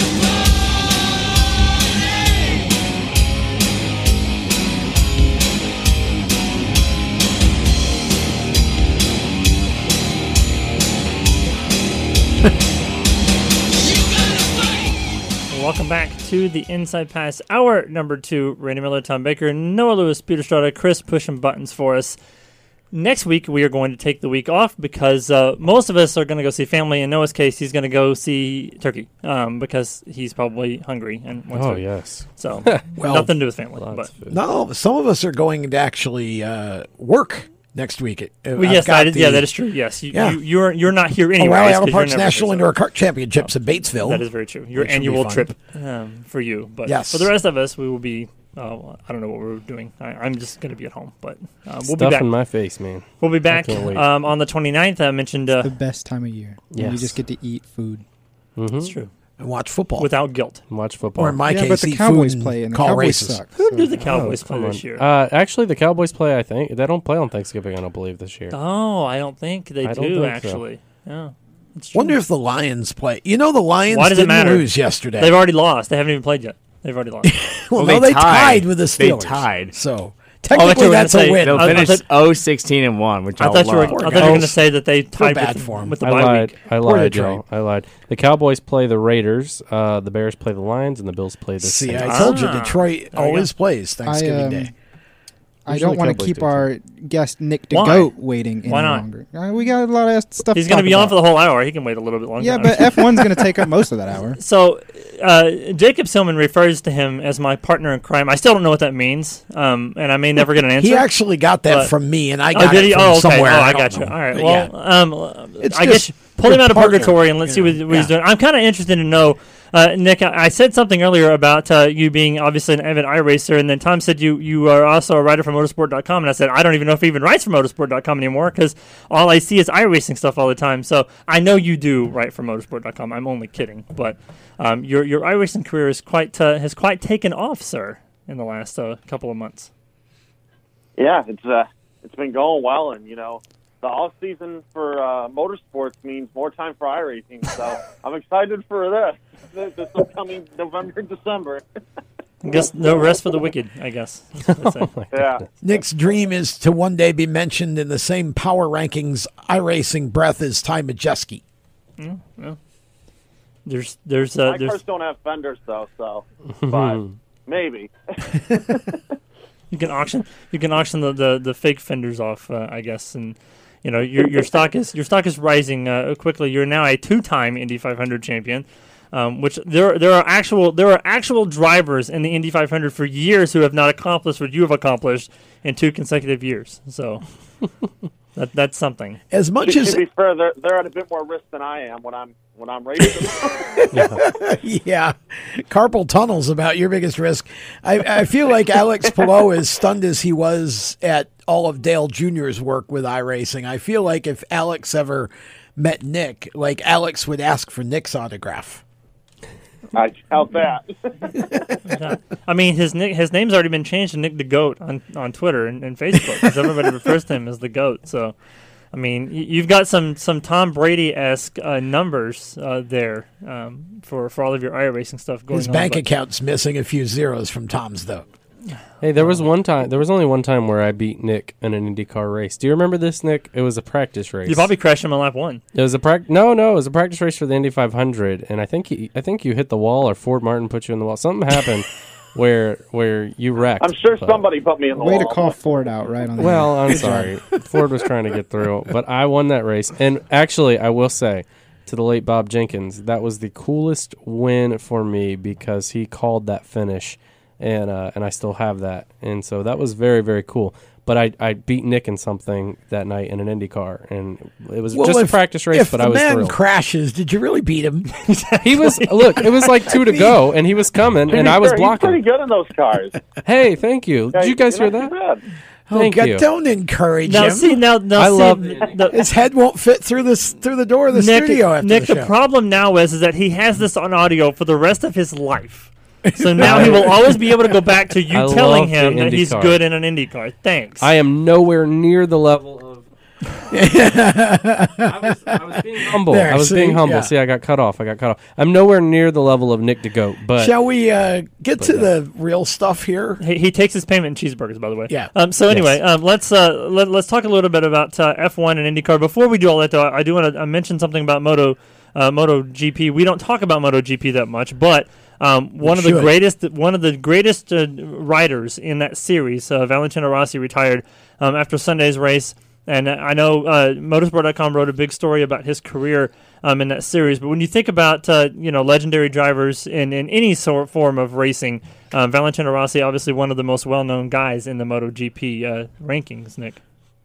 B: Welcome back to the Inside Pass, hour number 2. Randy Miller, Tom Baker, Noah Lewis, Peter Strada, Chris pushing buttons for us. Next week, we are going to take the week off because most of us are going to go see family. In Noah's case, he's going to go see turkey because he's probably hungry and wants food.
D: Yes.
B: So,
F: Well,
B: nothing to do with family. But
F: No, some of us are going to actually work next week.
B: Well, yes, that is true. Yes, you're not here anyway.
F: O'Reilly Auto Parts National Indoor Kart Championships in Batesville.
B: That is very true. Your annual trip for you, but
F: yes.
B: For the rest of us, we will be. I don't know what we're doing. I'm just going to be at home, but we'll
D: Stuff
B: be back.
D: in my face, man.
B: We'll be back
D: I can't wait.
B: on the 29th. I mentioned
E: the best time of year.
D: Yes.
E: You just get to eat food.
B: It's true.
F: And watch football
B: Without guilt.
D: Watch football.
F: Or in my case,
E: but the
F: eat
E: Cowboys
F: food
E: play and the
F: call
E: Cowboys
F: races.
E: suck.
B: Who do the Cowboys play
D: come
B: this
D: on.
B: year?
D: Actually, the Cowboys play, I think. They don't play on Thanksgiving, I don't believe, this year.
B: Oh, I don't think they
D: I don't
B: do,
D: think
B: actually. Yeah. It's true.
F: Wonder if the Lions play. You know, the Lions
B: Why does it
F: didn't
B: matter?
F: lose yesterday.
B: They've already lost. They haven't even played yet. They've already lost.
F: well,
O: they
F: no, they
O: tied.
F: tied with the
O: They
F: Steelers.
O: tied.
F: So Technically, that's a win.
O: They'll finish 0-16-1, which
B: I thought you were going to say that they tied with the bye week.
D: I lied, Joe. I lied. The Cowboys play the Raiders, the Bears play the Lions, and the Bills play the Saints.
F: I told you, Detroit always plays Thanksgiving Day.
E: I don't want to keep our guest Nick DeGoat waiting any longer. We got a lot of stuff.
B: He's going to be on for the whole hour. He can wait a little bit longer.
E: Yeah, but F1's going to take up most of that hour.
B: So, Jacob Silman refers to him as my partner in crime. I still don't know what that means, and I may never get an answer.
F: He actually got that from me, and I got it from somewhere.
B: I got you. All right. Well, I guess pull him out of purgatory and let's see what he's doing. I'm kind of interested to know. Nick, I said something earlier about you being obviously an avid iRacer, and then Tom said you are also a writer for motorsport.com, and I said I don't even know if he even writes for motorsport.com anymore because all I see is iRacing stuff all the time. So I know you do write for motorsport.com. I'm only kidding, but your iRacing career is has quite taken off, sir, in the last couple of months.
M: Yeah, it's been going well, and the off season for motorsports means more time for iRacing. So I'm excited for this upcoming November, December.
B: I guess no rest for the wicked, I guess.
M: Yeah.
F: Nick's dream is to one day be mentioned in the same power rankings iRacing breath as Ty Majeski.
B: Well, there's
M: my cars don't have fenders though, so but maybe.
B: You can auction the fake fenders off, I guess, and your stock is rising quickly. You're now a 2-time Indy 500 champion, which there are actual drivers in the Indy 500 for years who have not accomplished what you have accomplished in 2 consecutive years. So that's something.
F: As much
M: to
F: as
M: be fair, they're at a bit more risk than I am when I'm racing.
F: Yeah, carpal tunnel's about your biggest risk. I feel like Alex Palou, as stunned as he was at all of Dale Jr.'s work with iRacing, I feel like if Alex ever met Nick, like Alex would ask for Nick's autograph.
M: I doubt that.
B: I mean, his name's already been changed to Nick the Goat on Twitter and Facebook because everybody refers to him as the Goat. So, I mean, you've got some Tom Brady-esque numbers there for all of your iRacing stuff going on.
F: His bank account's missing a few zeros from Tom's, though.
D: Hey, there was only one time where I beat Nick in an IndyCar race. Do you remember this, Nick? It was a practice race.
B: You probably crashed him on lap 1.
D: It was No, it was a practice race for the Indy 500, and I think you hit the wall, or Ford Martin put you in the wall. Something happened where you wrecked.
M: I'm sure somebody put me in the wall.
E: Way to call Ford out right on the
D: Well, I'm sorry. Ford was trying to get through, but I won that race. And actually, I will say, to the late Bob Jenkins, that was the coolest win for me because he called that finish. And I still have that, and so that was very, very cool. But I beat Nick in something that night in an Indy car, and it was just a practice race. But I was thrilled.
F: If the man crashes, did you really beat him?
D: He was it was like 2 to go, and he was coming, and I was blocking.
M: He's pretty good in those cars.
D: Hey, thank you. Did you guys hear that? Thank you.
F: Don't encourage
B: now,
F: him.
B: See, now,
D: I love
F: his head won't fit through the door of the studio after
B: Nick,
F: the show.
B: the problem now is that he has this on audio for the rest of his life. So now he will always be able to go back to you telling him that he's good in an IndyCar. Thanks.
D: I am nowhere near the level of. I was being humble.
F: Yeah.
D: See, I got cut off. I'm nowhere near the level of Nick DeGoat. But
F: shall we get to the real stuff here?
B: He takes his payment in cheeseburgers, by the way.
F: Yeah.
B: So anyway, let's talk a little bit about F1 and IndyCar. Before we do all that, though, I do want to mention something about MotoGP. We don't talk about MotoGP that much, but one of the greatest riders in that series, Valentino Rossi, retired after Sunday's race. And I know Motorsport.com wrote a big story about his career in that series. But when you think about legendary drivers in any form of racing, Valentino Rossi, obviously one of the most well-known guys in the MotoGP rankings. Nick,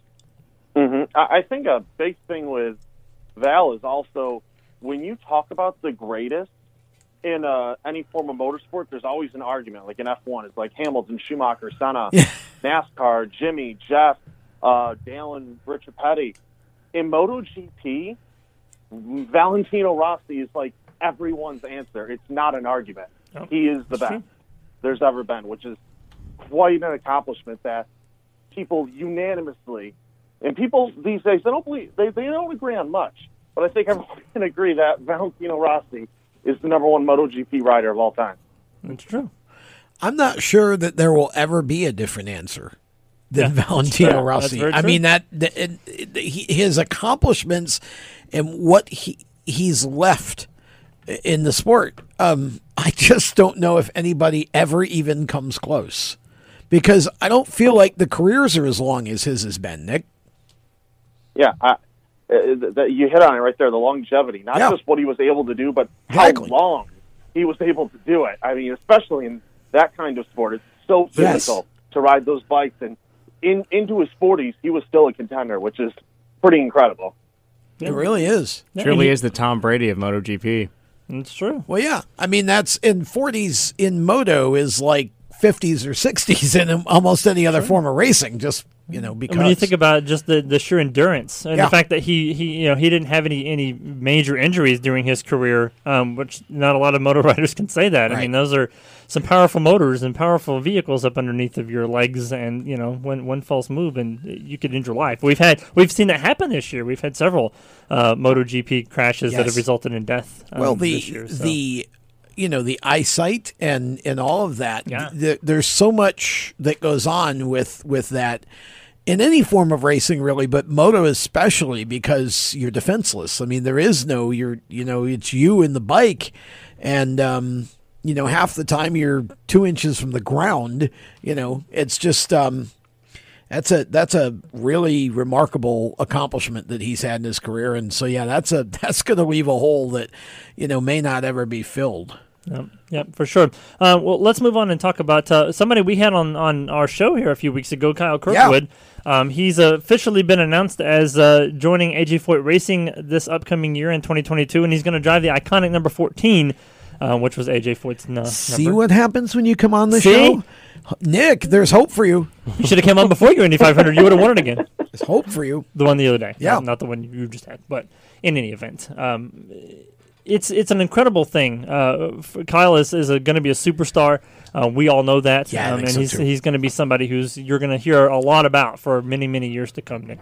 M: I think a big thing with Val is also when you talk about the greatest in any form of motorsport, there's always an argument. Like in F1, it's like Hamilton, Schumacher, Senna, NASCAR, Jimmy, Jeff, Dalen, Richard Petty. In MotoGP, Valentino Rossi is like everyone's answer. It's not an argument. Oh, he is the best there's ever been, which is quite an accomplishment that people unanimously, and people these days, they don't agree on much, but I think everyone can agree that Valentino Rossi is the number one MotoGP rider of all time.
B: That's true.
F: I'm not sure that there will ever be a different answer. than Valentino
B: true.
F: Rossi.
B: That's very
F: I
B: true.
F: mean, his accomplishments and what he's left in the sport, I just don't know if anybody ever even comes close. Because I don't feel like the careers are as long as his has been, Nick.
M: Yeah, you hit on it right there, the longevity. Not just what he was able to do, but
F: Exactly.
M: how long he was able to do it. I mean, especially in that kind of sport. It's so physical to ride those bikes. And into his 40s, he was still a contender, which is pretty incredible.
F: It really is.
O: Truly is the Tom Brady of MotoGP.
B: It's true.
F: Well, yeah. I mean, that's in 40s in moto is like 50s or 60s in almost any other form of racing. Just because
B: when you think about just the sheer endurance and
F: Yeah.
B: the fact that he didn't have any major injuries during his career, which not a lot of motor riders can say that. I mean, those are some powerful motors and powerful vehicles up underneath of your legs, and one false move and you could injure life. We've seen that happen this year. We've had several MotoGP crashes that have resulted in death. This year, so.
F: The eyesight and all of that. There's so much that goes on with that in any form of racing, really, but moto especially, because you're defenseless. I mean, there is no it's you and the bike, and half the time you're 2 inches from the ground. It's just that's a really remarkable accomplishment that he's had in his career, and so that's going to leave a hole that may not ever be filled.
B: Yep, for sure. Well, let's move on and talk about somebody we had on our show here a few weeks ago, Kyle Kirkwood. He's officially been announced as joining AJ Foyt Racing this upcoming year in 2022, and he's going to drive the iconic number 14, which was AJ Foyt's number.
F: See what happens when you come on the show? Nick, there's hope for you.
B: You should have come on before your Indy 500. You would have won it again.
F: There's hope for you.
B: The one the other day.
F: Yeah.
B: Not the one you just had. But in any event, it's an incredible thing. Kyle is going to be a superstar. We all know that.
F: Yeah,
B: and
F: so too.
B: he's going to be somebody you're going to hear a lot about for many, many years to come, Nick.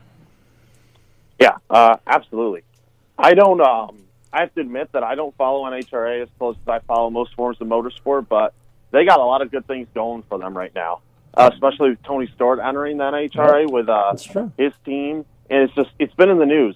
M: Yeah, absolutely. I don't. I have to admit that I don't follow NHRA as close as I follow most forms of motorsport, but they got a lot of good things going for them right now. Especially with Tony Stewart entering the NHRA with his team, and it's been in the news.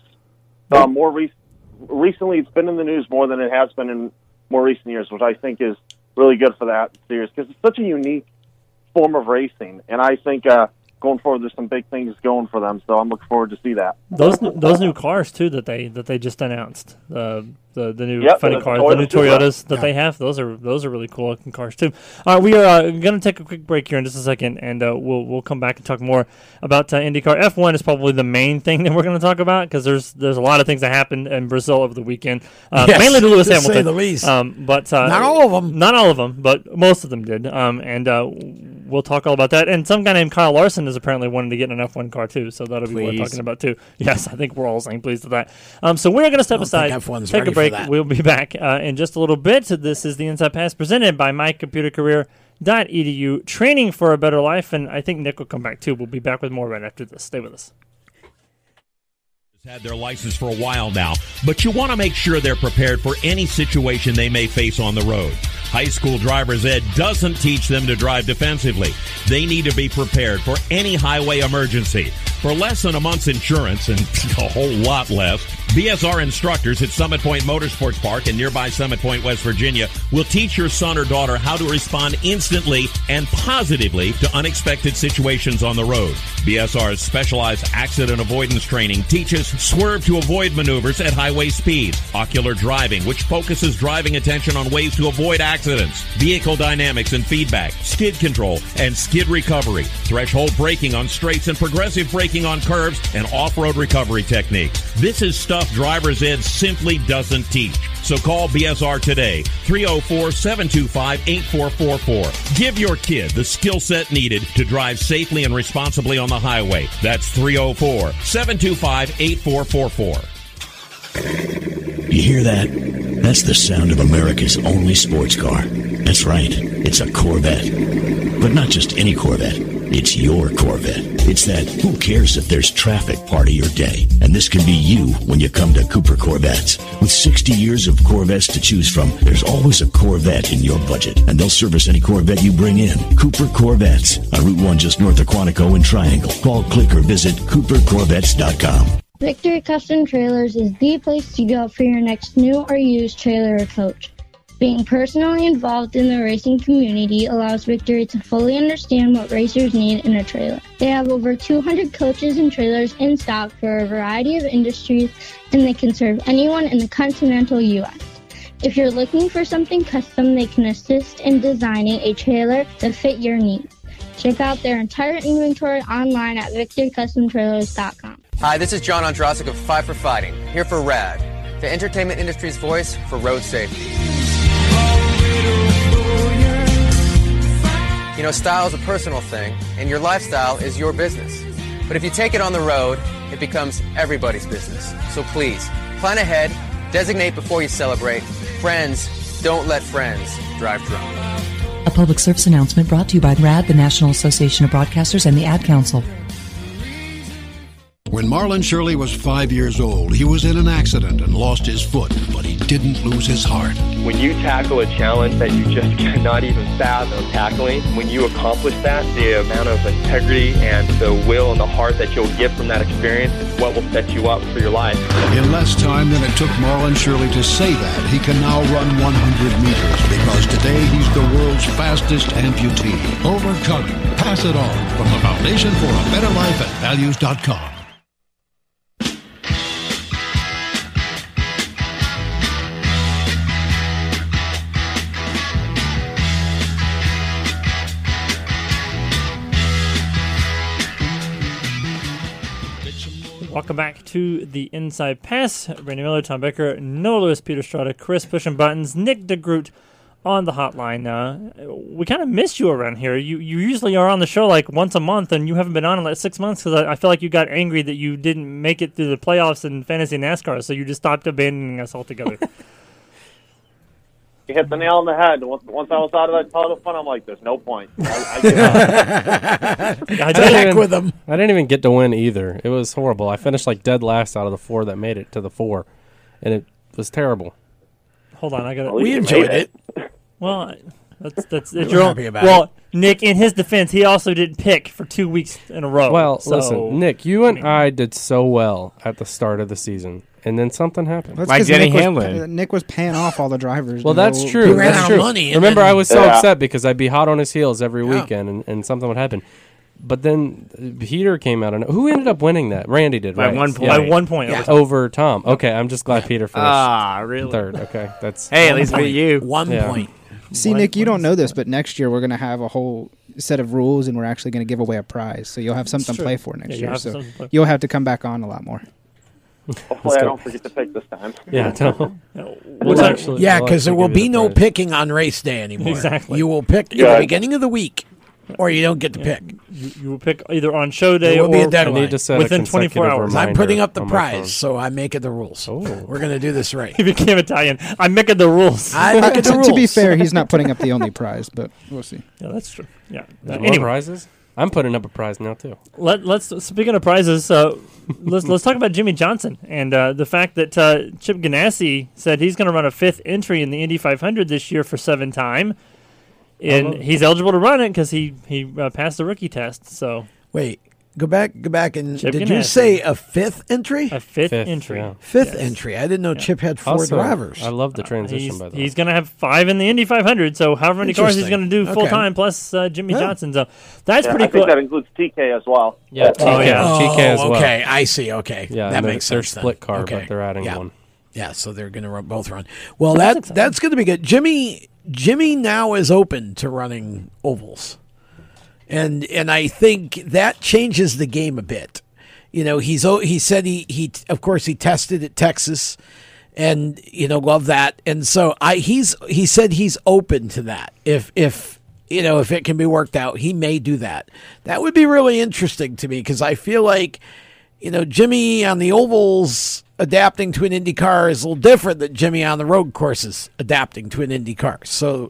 M: Recently, it's been in the news more than it has been in more recent years, which I think is really good for that series because it's such a unique form of racing, and I think going forward, there's some big things going for them. So I'm looking forward to see that.
B: Those new cars too that they just announced. The new funny cars,
M: Toyota
B: the new Toyotas that they have. Those are really cool looking cars too. All right, we are going to take a quick break here in just a second, and we'll come back and talk more about IndyCar. F1 is probably the main thing that we're going to talk about because there's a lot of things that happened in Brazil over the weekend, mainly to Lewis Hamilton.
F: Say the least.
B: But
F: not all of them.
B: Not all of them, but most of them did. And we'll talk all about that. And some guy named Kyle Larson is apparently wanting to get an F1 car too, so that'll be what we're talking about too. Yes, I think we're all saying pleased with that. So we're going to step aside, take a break. We'll be back in just a little bit. This is the Inside Pass presented by mycomputercareer.edu, training for a better life. And I think Nick will come back too. We'll be back with more right after this. Stay with us.
G: Had their license for a while now, but you want to make sure they're prepared for any situation they may face on the road. High school driver's ed doesn't teach them to drive defensively. They need to be prepared for any highway emergency. For less than a month's insurance and a whole lot less, BSR instructors at Summit Point Motorsports Park in nearby Summit Point, West Virginia, will teach your son or daughter how to respond instantly and positively to unexpected situations on the road. BSR's specialized accident avoidance training teaches swerve to avoid maneuvers at highway speeds, ocular driving, which focuses driving attention on ways to avoid accidents, vehicle dynamics and feedback, skid control and skid recovery, threshold braking on straights and progressive braking on curves, and off-road recovery techniques. This is stuff driver's ed simply doesn't teach. So call BSR today, 304-725-8444. Give your kid the skill set needed to drive safely and responsibly on the highway. That's 304-725-8444.
P: You hear that? That's the sound of America's only sports car. That's right. It's a Corvette. But not just any Corvette. It's your Corvette. It's that who cares if there's traffic part of your day. And this can be you when you come to Cooper Corvettes. With 60 years of Corvettes to choose from, there's always a Corvette in your budget. And they'll service any Corvette you bring in. Cooper Corvettes on Route 1 just north of Quantico and Triangle. Call, click, or visit CooperCorvettes.com.
Q: Victory Custom Trailers is the place to go for your next new or used trailer or coach. Being personally involved in the racing community allows Victory to fully understand what racers need in a trailer. They have over 200 coaches and trailers in stock for a variety of industries, and they can serve anyone in the continental U.S. If you're looking for something custom, they can assist in designing a trailer that fit your needs. Check out their entire inventory online at victorycustomtrailers.com.
R: Hi, this is John Andrasik of Five for Fighting, here for RAD, the entertainment industry's voice for road safety. You know, style is a personal thing, and your lifestyle is your business. But if you take it on the road, it becomes everybody's business. So please, plan ahead, designate before you celebrate. Friends, don't let friends drive drunk.
S: A public service announcement brought to you by RAD, the National Association of Broadcasters, and the Ad Council.
T: When Marlon Shirley was 5 years old, he was in an accident and lost his foot, but he didn't lose his heart.
Z: When you tackle a challenge that you just cannot even fathom tackling, when you accomplish that, the amount of integrity and the will and the heart that you'll get from that experience is what will set you up for your life.
T: In less time than it took Marlon Shirley to say that, he can now run 100 meters because today he's the world's fastest amputee. Overcome it. Pass it on from the Foundation for a Better Life at Values.com.
B: Welcome back to the Inside Pass. Randy Miller, Tom Becker, Noah Lewis, Peter Strada, Chris pushing buttons, Nick Degroot on the hotline. We kind of missed you around here. You usually are on the show like once a month, and you haven't been on in like 6 months because I feel like you got angry that you didn't make it through the playoffs in fantasy NASCAR, so you just stopped abandoning us altogether.
M: You hit the nail on the head. Once I was out of that title fun, I'm like, there's no point. I give up.
D: I didn't even get to win either. It was horrible. I finished like dead last out of the four that made it to the four, and it was terrible.
B: Hold on, I got it.
F: We enjoyed it.
B: Well, that's your own. Well, Nick, in his defense, he also didn't pick for 2 weeks in a row.
D: Well, listen, Nick, you and I did so well at the start of the season. And then something happened.
E: Well, like Denny Hamlin. Nick was paying off all the drivers.
D: Well, that's true.
F: He ran out of money.
D: Remember, I was so upset because I'd be hot on his heels every weekend, and something would happen. But then Peter came out. And who ended up winning that? Randy did, right?
B: By 1 point. By 1 point.
D: Yeah. Over Tom. Okay, I'm just glad Peter finished
O: really?
D: third. Okay, that's
O: hey, at least beat you.
F: 1 point.
E: See, Nick, you don't know this, but next year we're going to have a whole set of rules, and we're actually going to give away a prize. So you'll have something to play for next year. So you'll have to come back on a lot more.
M: Hopefully I don't forget to pick this time.
D: Yeah,
F: because there will be no picking on race day anymore.
B: Exactly.
F: You will pick at the beginning of the week, or you don't get to pick.
B: You will pick either on show day
F: or
B: within 24 hours.
F: I'm putting up the prize, so I'm making the rules. We're going to do this right.
B: He became Italian. I'm making the rules.
E: To be fair, he's not putting up the only prize, but we'll see.
B: Yeah, that's true. Yeah.
D: Anyway, prizes? I'm putting up a prize now too.
B: Let's speaking of prizes, let's talk about Jimmy Johnson and the fact that Chip Ganassi said he's going to run a fifth entry in the Indy 500 this year for 7th time, and he's eligible to run it because he passed the rookie test. So
F: wait, go back, and
B: Chip
F: did
B: Ganassi.
F: You say a fifth entry?
B: A fifth entry.
D: Yeah.
F: Fifth entry. I didn't know Chip had 4 drivers.
D: I love the transition. By the way,
B: he's going to have 5 in the Indy 500. So however many cars he's going to do full time plus Jimmy Johnson. So that's pretty cool.
M: I think that includes TK as well.
D: Yeah, TK as well.
F: Okay, I see. Okay,
D: yeah,
F: that makes sense.
D: They're split car, but they're adding one.
F: Yeah, so they're going to both run. Well, that's going to be good. Jimmy now is open to running ovals. And I think that changes the game a bit. You know, he said he of course he tested at Texas, and love that. And so he said he's open to that. If it can be worked out, he may do that. That would be really interesting to me because I feel like Jimmy on the ovals adapting to an Indy car is a little different than Jimmy on the road courses adapting to an Indy car. So,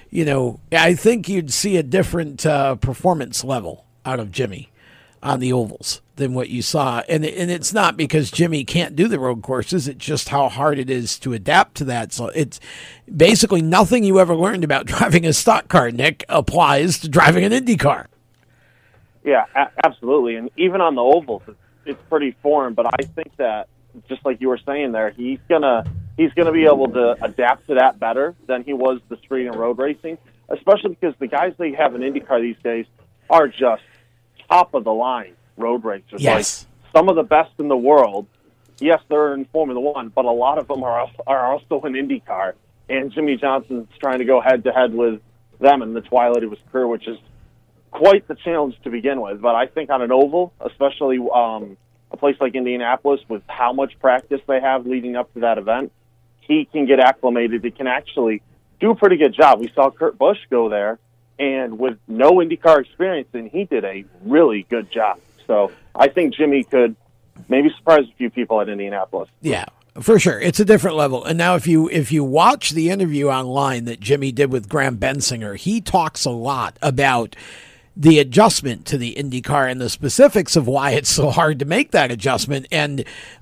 F: I think you'd see a different performance level out of Jimmy on the ovals than what you saw. And it's not because Jimmy can't do the road courses. It's just how hard it is to adapt to that. So it's basically nothing you ever learned about driving a stock car, Nick, applies to driving an Indy car.
M: Yeah, absolutely. And even on the ovals, it's pretty foreign. But I think that, just like you were saying there, he's gonna be able to adapt to that better than he was the street and road racing, especially because the guys they have in IndyCar these days are just top of the line road racers.
F: Yes.
M: Like some of the best in the world. Yes, they're in Formula One, but a lot of them are also in IndyCar. And Jimmy Johnson's trying to go head to head with them in the twilight of his career, which is quite the challenge to begin with. But I think on an oval, especially a place like Indianapolis, with how much practice they have leading up to that event, he can get acclimated. He can actually do a pretty good job. We saw Kurt Busch go there, and with no IndyCar experience, and he did a really good job. So I think Jimmy could maybe surprise a few people at Indianapolis.
F: Yeah, for sure. It's a different level. And now if you watch the interview online that Jimmy did with Graham Bensinger, he talks a lot about the adjustment to the IndyCar and the specifics of why it's so hard to make that adjustment. And,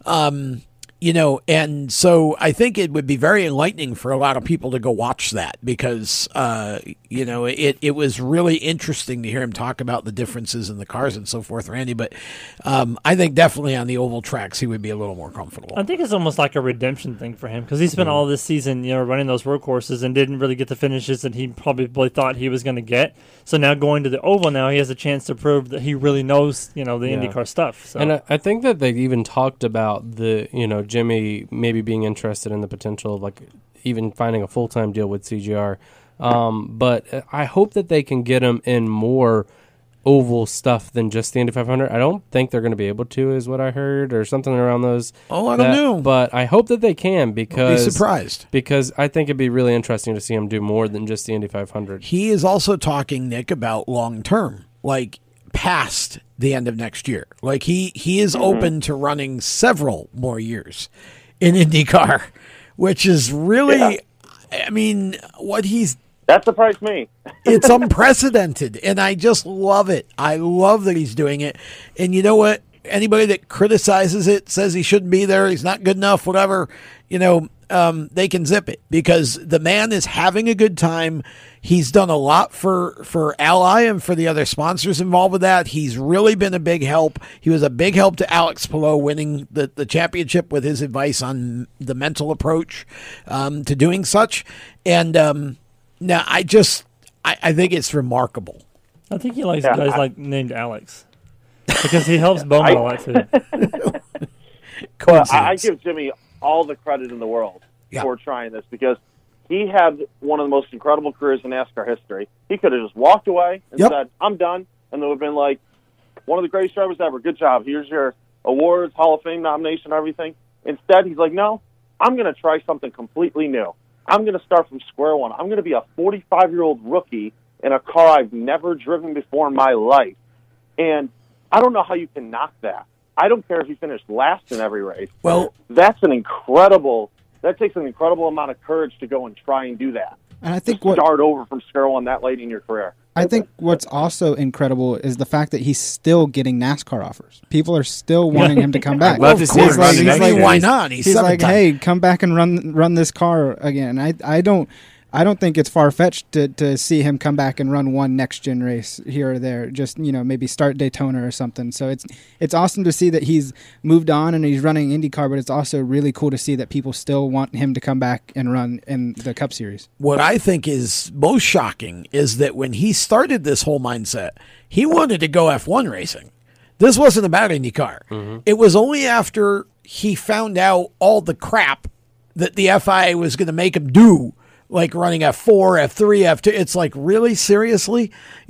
F: and so I think it would be very enlightening for a lot of people to go watch that because, it was really interesting to hear him talk about the differences in the cars and so forth, Randy. But I think definitely on the oval tracks, he would be a little more comfortable.
B: I think it's almost like a redemption thing for him because he spent all this season, running those road courses and didn't really get the finishes that he probably thought he was going to get. So now going to the oval, now he has a chance to prove that he really knows, the IndyCar stuff. So.
D: And I think that they even talked about Jimmy maybe being interested in the potential of even finding a full-time deal with CGR. But I hope that they can get him in more oval stuff than just the Indy 500. I don't think they're going to be able to, is what I heard, or something around those.
F: Oh, I don't know.
D: But I hope that they can because
F: I'll be surprised.
D: Because I think it'd be really interesting to see him do more than just the Indy 500.
F: He is also talking, Nick, about long-term, past the end of next year. He is open to running several more years in IndyCar, which is really,
M: that surprised me.
F: It's unprecedented, and I just love it. I love that he's doing it. And you know what? Anybody that criticizes it, says he shouldn't be there, he's not good enough, whatever, they can zip it because the man is having a good time. He's done a lot for Ally and for the other sponsors involved with that. He's really been a big help. He was a big help to Alex Palou winning the championship with his advice on the mental approach to doing such. And now I think it's remarkable.
B: I think he likes guys named Alex because he helps Bowman a lot too.
M: Well, I give Jimmy all the credit in the world for trying this because he had one of the most incredible careers in NASCAR history. He could have just walked away and said, I'm done. And they would have been like, one of the greatest drivers ever. Good job. Here's your awards, Hall of Fame nomination, everything. Instead, he's like, no, I'm going to try something completely new. I'm going to start from square one. I'm going to be a 45-year-old rookie in a car I've never driven before in my life. And I don't know how you can knock that. I don't care if he finished last in every race.
F: Well,
M: that takes an incredible amount of courage to go and try and do that.
E: And I think
M: start over from square one that late in your career.
E: I think what's also incredible is the fact that he's still getting NASCAR offers. People are still wanting him to come back.
F: Well, of course. Why not?
E: He's like, hey, come back and run this car again. I don't think it's far-fetched to see him come back and run one next-gen race here or there, just, maybe start Daytona or something. So it's awesome to see that he's moved on and he's running IndyCar, but it's also really cool to see that people still want him to come back and run in the Cup Series.
F: What I think is most shocking is that when he started this whole mindset, he wanted to go F1 racing. This wasn't about IndyCar. Mm-hmm. It was only after he found out all the crap that the FIA was going to make him do, like running F4, F3, F2. It's like, really? Seriously?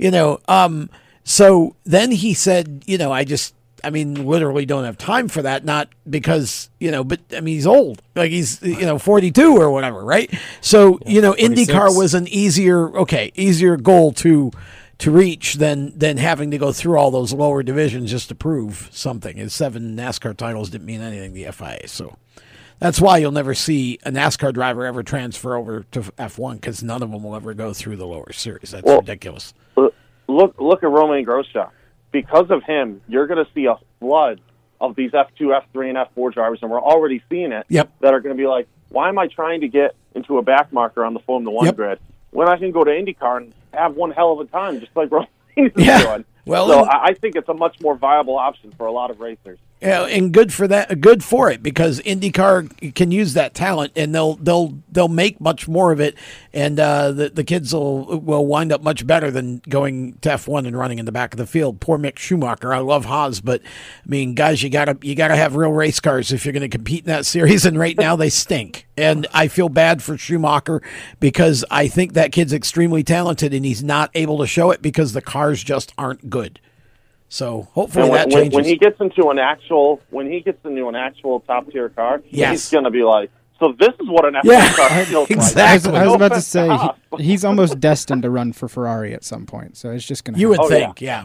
F: So then he said, literally don't have time for that. Not because, but he's old. Like he's, 42 or whatever, right? So, IndyCar was an easier goal to reach than having to go through all those lower divisions just to prove something. His 7 NASCAR titles didn't mean anything to the FIA. So That's why you'll never see a NASCAR driver ever transfer over to F1 because none of them will ever go through the lower series. That's ridiculous.
M: Look at Romain Grosjean. Because of him, you're going to see a flood of these F2, F3, and F4 drivers, and we're already seeing it, that are going to be like, why am I trying to get into a back marker on the Formula 1 grid when I can go to IndyCar and have one hell of a time, just like Romain is doing?
F: Well,
M: so I think it's a much more viable option for a lot of racers.
F: Yeah, and good for it because IndyCar can use that talent, and they'll make much more of it, and the kids will wind up much better than going to F1 and running in the back of the field. Poor Mick Schumacher. I love Haas, but I mean, guys, you gotta have real race cars if you're going to compete in that series, and right now they stink. And I feel bad for Schumacher because I think that kid's extremely talented, and he's not able to show it because the cars just aren't good. So hopefully that changes.
M: When he gets into an actual top tier car, he's going to be like, so this is what an F1 car feels
E: exactly.
M: like.
E: I was about to say he's almost destined to run for Ferrari at some point. So it's just going to.
F: You would think, yeah.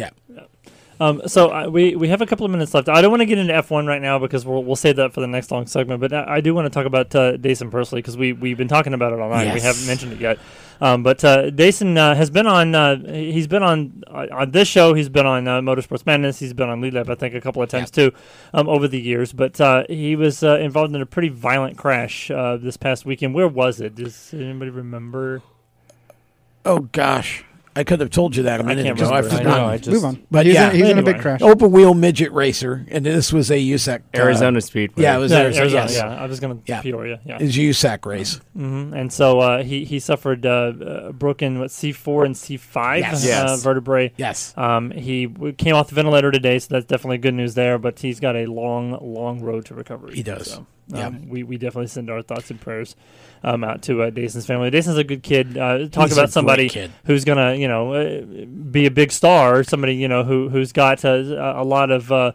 B: So we have a couple of minutes left. I don't want to get into F1 right now because we'll save that for the next long segment. But I do want to talk about Dayson personally because we've been talking about it all night. Yes. We haven't mentioned it yet. But Dayson has been on. He's been on this show. He's been on Motorsports Madness. He's been on Lead Lab, I think, a couple of times too over the years. But he was involved in a pretty violent crash this past weekend. Where was it? Does anybody remember?
F: Oh gosh. I could have told you that a minute ago. I forgot.
E: Move on.
F: But
E: he's in a big crash.
F: Open wheel midget racer, and this was a USAC
O: Arizona Speedway.
F: Yeah, it was Arizona.
B: Yes. Yeah, I was going to Peoria. Yeah,
F: it was a USAC race.
B: Mm-hmm. And so he suffered broken C4 and C5 vertebrae.
F: Yes.
B: He came off the ventilator today, so that's definitely good news there. But he's got a long road to recovery.
F: He does.
B: So, we definitely send our thoughts and prayers out to Dayson's family. Dayson's a good kid. Talk about somebody who's gonna, be a big star. Somebody, who's got a lot of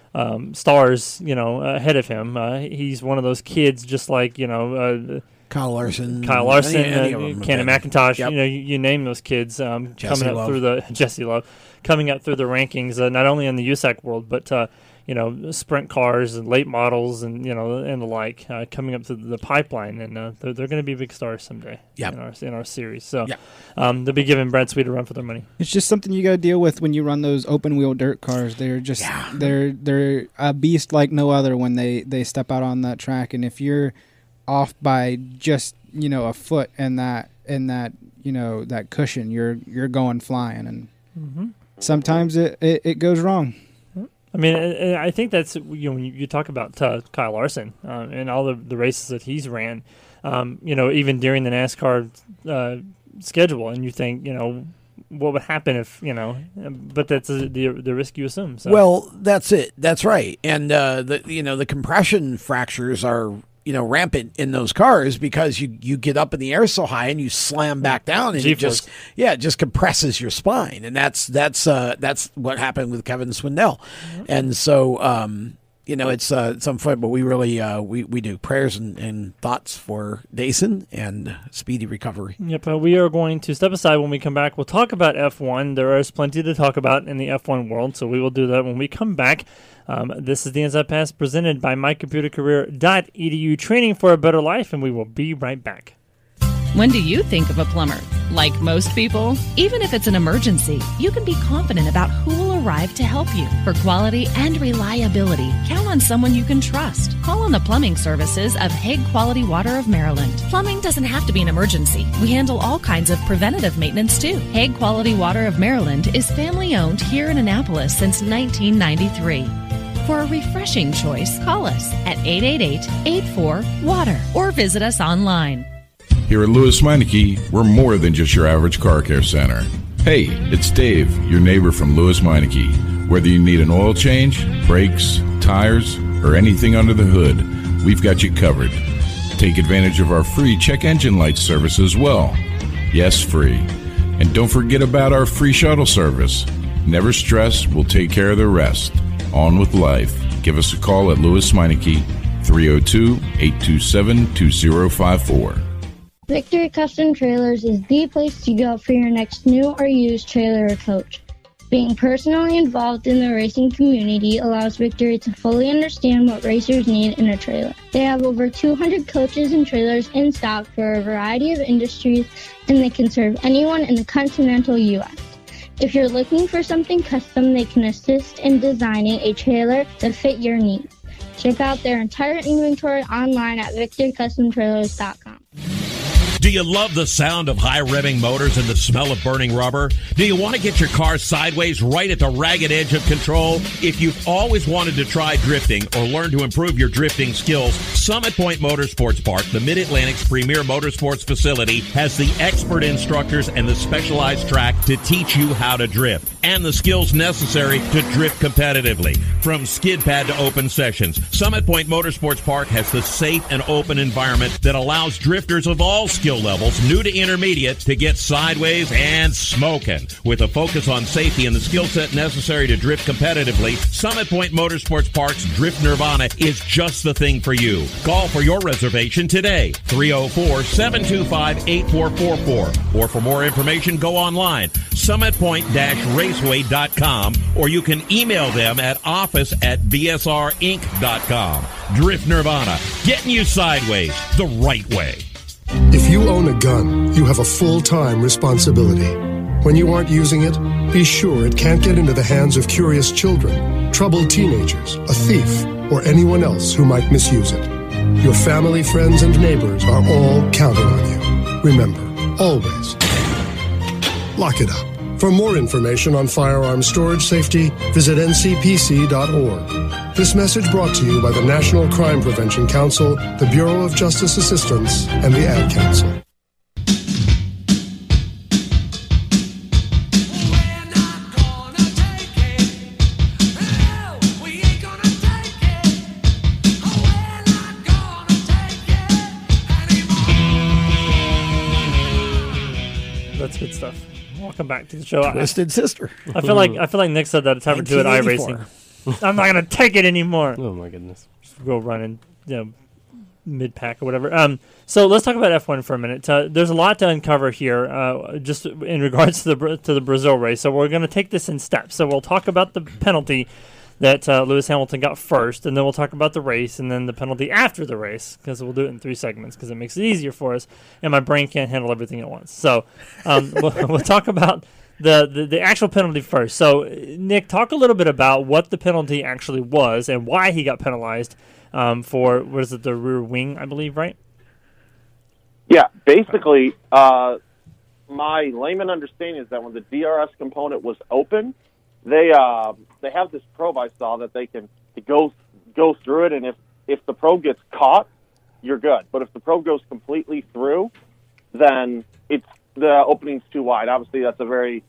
B: stars, ahead of him. He's one of those kids, just like
F: Kyle Larson,
B: Cannon McIntosh. Yep. You name those kids coming up through the Jesse Love, coming up through the rankings, not only in the USAC world, but sprint cars and late models and and the like coming up through the pipeline, and they're going to be big stars someday in our series. So they'll be giving Brad Sweet a run for their money.
E: It's just something you got to deal with when you run those open wheel dirt cars. They're just they're a beast like no other when they step out on that track, and if you're off by just a foot in that that cushion, you're going flying, and sometimes it goes wrong.
B: I mean, I think that's when you talk about Kyle Larson and all the races that he's ran, even during the NASCAR schedule, and you think, what would happen if, but that's the risk you assume. So.
F: Well, that's it. That's right. And the compression fractures are rampant in those cars because you get up in the air so high and you slam back down, and it just compresses your spine, and that's what happened with Kevin Swindell. And so it's unfortunate, but we really we do prayers and thoughts for Dayson and speedy recovery.
B: Yep, we are going to step aside. When we come back, we'll talk about F1. There is plenty to talk about in the F1 world, so we will do that when we come back. This is the Inside Pass presented by mycomputercareer.edu, training for a better life, and we will be right back.
C: When do you think of a plumber? Like most people, even if it's an emergency, you can be confident about who will arrive to help you. For quality and reliability, count on someone you can trust. Call on the plumbing services of Hague Quality Water of Maryland. Plumbing doesn't have to be an emergency. We handle all kinds of preventative maintenance too. Hague Quality Water of Maryland is family-owned here in Annapolis since 1993. For a refreshing choice, call us at 888-84-WATER or visit us online.
Y: Here at Lewis Meineke, we're more than just your average car care center. Hey, it's Dave, your neighbor from Lewis Meineke. Whether you need an oil change, brakes, tires, or anything under the hood, we've got you covered. Take advantage of our free check engine light service as well. Yes, free. And don't forget about our free shuttle service. Never stress, we'll take care of the rest. On with life. Give us a call at Lewis Meineke, 302-827-2054.
Q: Victory Custom Trailers is the place to go for your next new or used trailer or coach. Being personally involved in the racing community allows Victory to fully understand what racers need in a trailer. They have over 200 coaches and trailers in stock for a variety of industries, and they can serve anyone in the continental U.S. If you're looking for something custom, they can assist in designing a trailer to fit your needs. Check out their entire inventory online at victorycustomtrailers.com.
G: Do you love the sound of high-revving motors and the smell of burning rubber? Do you want to get your car sideways right at the ragged edge of control? If you've always wanted to try drifting or learn to improve your drifting skills, Summit Point Motorsports Park, the Mid-Atlantic's premier motorsports facility, has the expert instructors and the specialized track to teach you how to drift and the skills necessary to drift competitively. From skid pad to open sessions, Summit Point Motorsports Park has the safe and open environment that allows drifters of all skill levels, new to intermediate, to get sideways and smoking. With a focus on safety and the skill set necessary to drift competitively, Summit Point Motorsports Park's Drift Nirvana is just the thing for you. Call for your reservation today, 304-725-8444. Or for more information, go online, summitpoint-raceway.com, or you can email them at office@bsrinc.com. Drift Nirvana, getting you sideways the right way.
H: If you own a gun, you have a full-time responsibility. When you aren't using it, be sure it can't get into the hands of curious children, troubled teenagers, a thief, or anyone else who might misuse it. Your family, friends, and neighbors are all counting on you. Remember, always, lock it up. For more information on firearm storage safety, visit ncpc.org. This message brought to you by the National Crime Prevention Council, the Bureau of Justice Assistance, and the Ad Council.
B: That's good stuff. Welcome back to the show.
F: Twisted Sister.
B: I feel like Nick said that it's time to do at iRacing. I'm not gonna take it anymore.
D: Oh my goodness!
B: Just go running, mid pack or whatever. So let's talk about F1 for a minute. There's a lot to uncover here, just in regards to the Brazil race. So we're gonna take this in steps. So we'll talk about the penalty that Lewis Hamilton got first, and then we'll talk about the race, and then the penalty after the race, because we'll do it in 3 segments because it makes it easier for us, and my brain can't handle everything at once. So we'll talk about the actual penalty first. So, Nick, talk a little bit about what the penalty actually was and why he got penalized for, what is it, the rear wing, I believe, right?
M: Yeah, basically, my layman understanding is that when the DRS component was open, they have this probe I saw that they can go through it, and if the probe gets caught, you're good. But if the probe goes completely through, then the opening's too wide. Obviously, that's a very,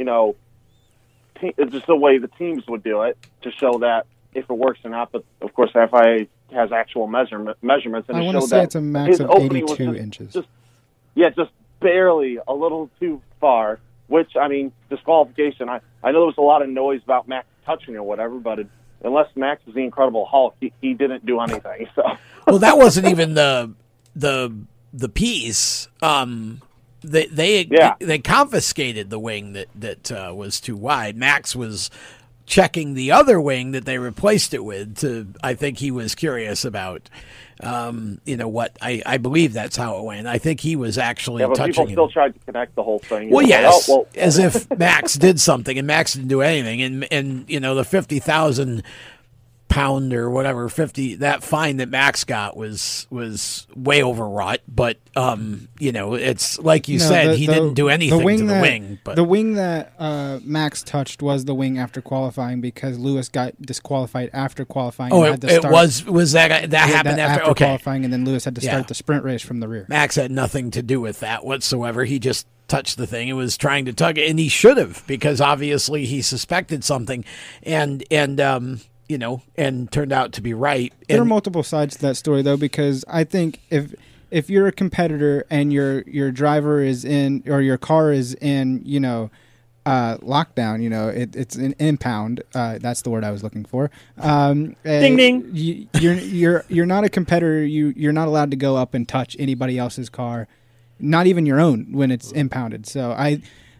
M: it's just the way the teams would do it to show that if it works or not. But of course, the FIA has actual measurements, and
E: I
M: it
E: want to
M: showed
E: say
M: that
E: it's a max of 82 inches.
M: Just barely a little too far. Which, disqualification. I know there was a lot of noise about Max touching or whatever, but unless Max is the Incredible Hulk, he didn't do anything. So,
F: well, that wasn't even the piece. They confiscated the wing that was too wide. Max was checking the other wing that they replaced it with. I think he was curious about, what I believe that's how it went. I think he was actually touching
M: people still tried to connect the whole thing.
F: Well, yes, as if Max did something, and Max didn't do anything. And the 50,000 pound or whatever, that fine that Max got was way overwrought. But it's like you said, he didn't do anything to the wing. But
E: the wing that Max touched was the wing after qualifying, because Lewis got disqualified after qualifying.
F: Oh, it was that happened after
E: qualifying, and then Lewis had to start the sprint race from the rear.
F: Max had nothing to do with that whatsoever. He just touched the thing and was trying to tug it, and he should have, because obviously he suspected something, and turned out to be right.
E: There are multiple sides to that story, though, because I think if you're a competitor and your driver is in, or your car is in, lockdown, it's an impound. That's the word I was looking for.
B: Ding ding.
E: You're not a competitor. You're not allowed to go up and touch anybody else's car, not even your own, when it's impounded. So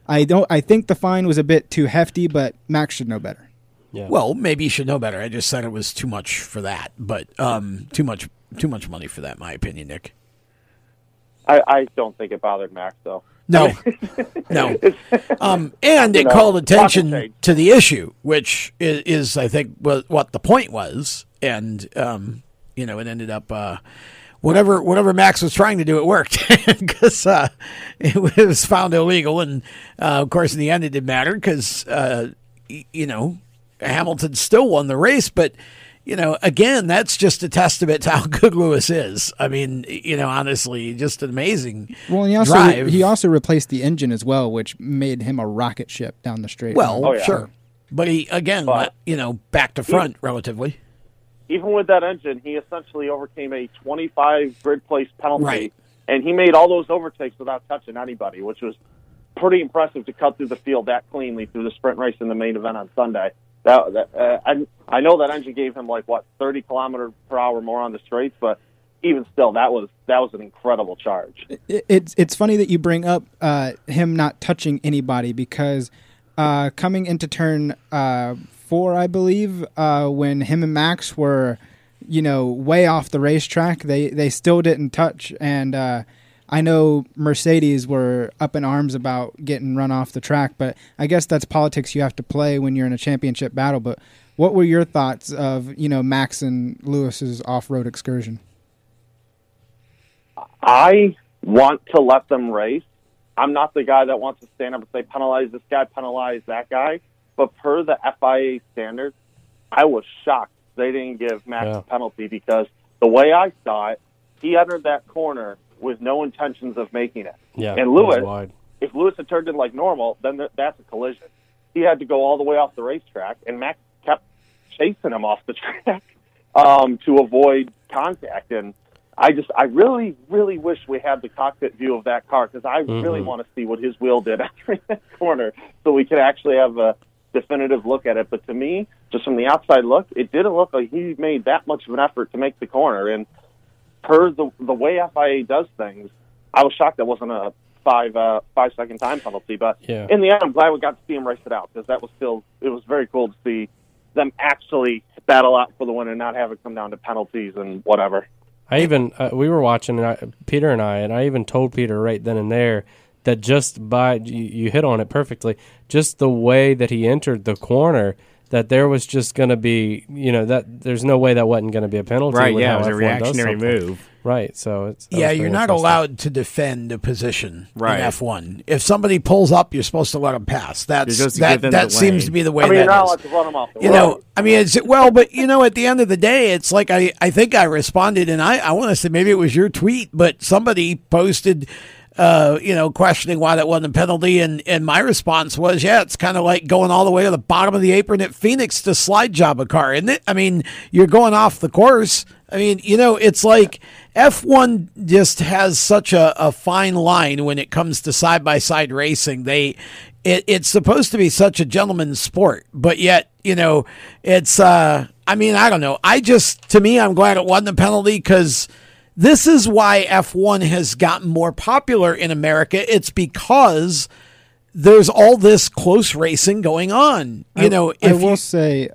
E: I think the fine was a bit too hefty, but Max should know better.
D: Yeah.
F: Well, maybe you should know better. I just said it was too much for that, but too much money for that, in my opinion, Nick.
M: I don't think it bothered Max though.
F: No, no. And it called attention to the issue, which is I think, what the point was. And, it ended up, whatever Max was trying to do, it worked. Because it was found illegal. And, of course, in the end, it didn't matter because, Hamilton still won the race. But, again, that's just a testament to how good Lewis is. I mean, honestly, just an amazing drive.
E: He also replaced the engine as well, which made him a rocket ship down the straight.
F: Well, sure. But he, again, back to front relatively.
M: Even with that engine, he essentially overcame a 25 grid place penalty,
F: right.
M: And he made all those overtakes without touching anybody, which was pretty impressive to cut through the field that cleanly through the sprint race in the main event on Sunday. I know that engine gave him 30 kilometers per hour more on the straights, but even still, that was an incredible charge.
E: It's funny that you bring up him not touching anybody because coming into turn 4, I believe, when him and Max were, way off the racetrack, they still didn't touch, and I know Mercedes were up in arms about getting run off the track, but I guess that's politics you have to play when you're in a championship battle. But what were your thoughts of, Max and Lewis's off-road excursion?
M: I want to let them race. I'm not the guy that wants to stand up and say, penalize this guy, penalize that guy. But per the FIA standards, I was shocked they didn't give Max a penalty because the way I saw it, he entered that corner with no intentions of making it.
D: Yeah,
M: and Lewis, if Lewis had turned in like normal, then that's a collision. He had to go all the way off the racetrack, and Max kept chasing him off the track to avoid contact. And I really, really wish we had the cockpit view of that car because I really want to see what his wheel did after that corner so we could actually have a definitive look at it. But to me, just from the outside look, it didn't look like he made that much of an effort to make the corner. And per the way FIA does things, I was shocked that wasn't a 5-second time penalty. But in the end, I'm glad we got to see him race it out because it was very cool to see them actually battle out for the win and not have it come down to penalties and whatever.
D: I even we were watching Peter and I even told Peter right then and there that just by you hit on it perfectly, just the way that he entered the corner, that there was just going to be, that there's no way that wasn't going to be a penalty.
O: Right, yeah, it was a reactionary move.
D: Right, so
F: you're not allowed to defend a position in F1. If somebody pulls up, you're supposed to let them pass. That seems to be the way.
M: You're not allowed to run them off the road.
F: But at the end of the day, it's like I think I responded, and I want to say maybe it was your tweet, but somebody posted. Questioning why that wasn't a penalty, and my response was, it's kind of like going all the way to the bottom of the apron at Phoenix to slide job a car, isn't it? I mean, you're going off the course. I mean, it's like F1 just has such a fine line when it comes to side-by-side racing. It's supposed to be such a gentleman's sport, but yet, it's, I don't know. To me, I'm glad it wasn't a penalty because this is why F1 has gotten more popular in America. It's because there's all this close racing going on. I
E: will say,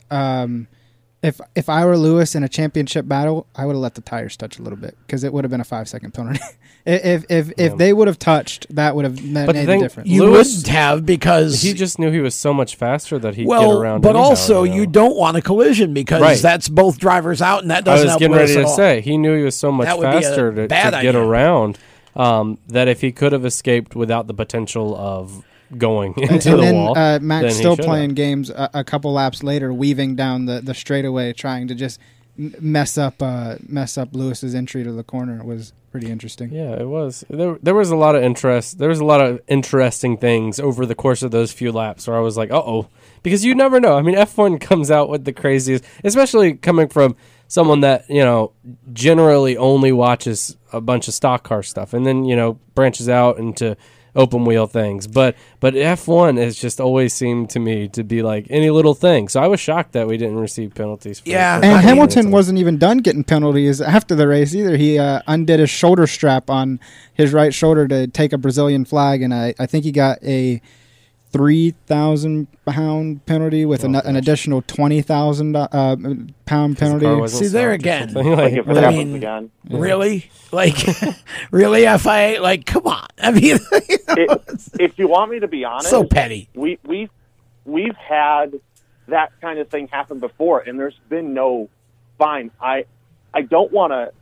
E: if I were Lewis in a championship battle, I would have let the tires touch a little bit because it would have been a 5-second penalty. If they would have touched, that would have made the difference.
F: You wouldn't have because
D: he just knew he was so much faster that he'd get around.
F: But also, you don't want a collision because that's both drivers out, and that doesn't help.
D: I was getting ready to say he knew he was so much faster to get around that if he could have escaped without the potential of going into the wall.
E: Max still playing games a couple laps later, weaving down the straightaway, trying to just mess up Lewis's entry to the corner. It was pretty interesting.
D: Yeah, it was. There was a lot of interest. There was a lot of interesting things over the course of those few laps where I was like, because you never know. I mean, F1 comes out with the craziest, especially coming from someone that, generally only watches a bunch of stock car stuff and then, branches out into open wheel things, but F1 has just always seemed to me to be like any little thing. So I was shocked that we didn't receive penalties.
E: And Hamilton wasn't even done getting penalties after the race either. He undid his shoulder strap on his right shoulder to take a Brazilian flag, and I think he got a 3,000-pound penalty with an additional 20,000 pound penalty.
F: See there again.
M: Like if it
F: I
M: happens
F: mean,
M: again.
F: really? Like, really, FIA? Like, come on. I mean,
M: if you want me to be honest,
F: so petty.
M: We've had that kind of thing happen before, and there's been no fine. I don't want to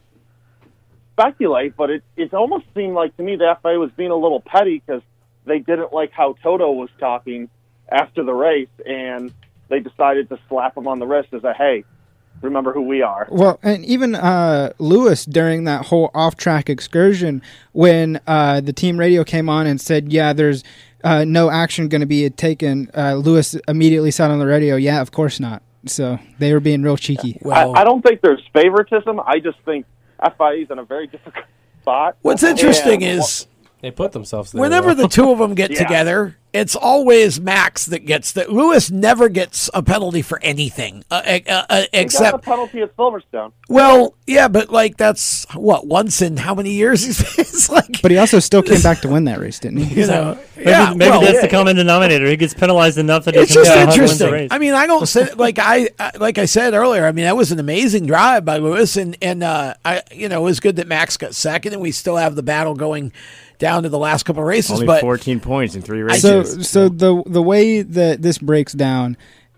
M: speculate, but it almost seemed like to me the FIA was being a little petty because they didn't like how Toto was talking after the race, and they decided to slap him on the wrist as a, hey, remember who we are.
E: Well, and even Lewis during that whole off-track excursion, when the team radio came on and said, yeah, there's no action going to be taken, Lewis immediately said on the radio, yeah, of course not. So they were being real cheeky.
F: Well,
M: I don't think there's favoritism. I just think FIA's in a very difficult spot.
F: What's interesting is
D: they put themselves there.
F: Whenever the two of them get together, it's always Max that gets that. Lewis never gets a penalty for anything except
M: he got a penalty at Silverstone.
F: Well, yeah, but like that's what once in how many years? It's like,
E: but he also still came back to win that race, didn't he?
F: You know,
B: maybe that's the common denominator. He gets penalized enough that
F: it's
B: he
F: just
B: wins the
F: interesting.
B: race.
F: I mean, I don't say like I said earlier. I mean, that was an amazing drive by Lewis, and it was good that Max got second, and we still have the battle going down to the last couple of races.
O: Only
F: but
O: 14 points in 3 races.
E: So the way that this breaks down,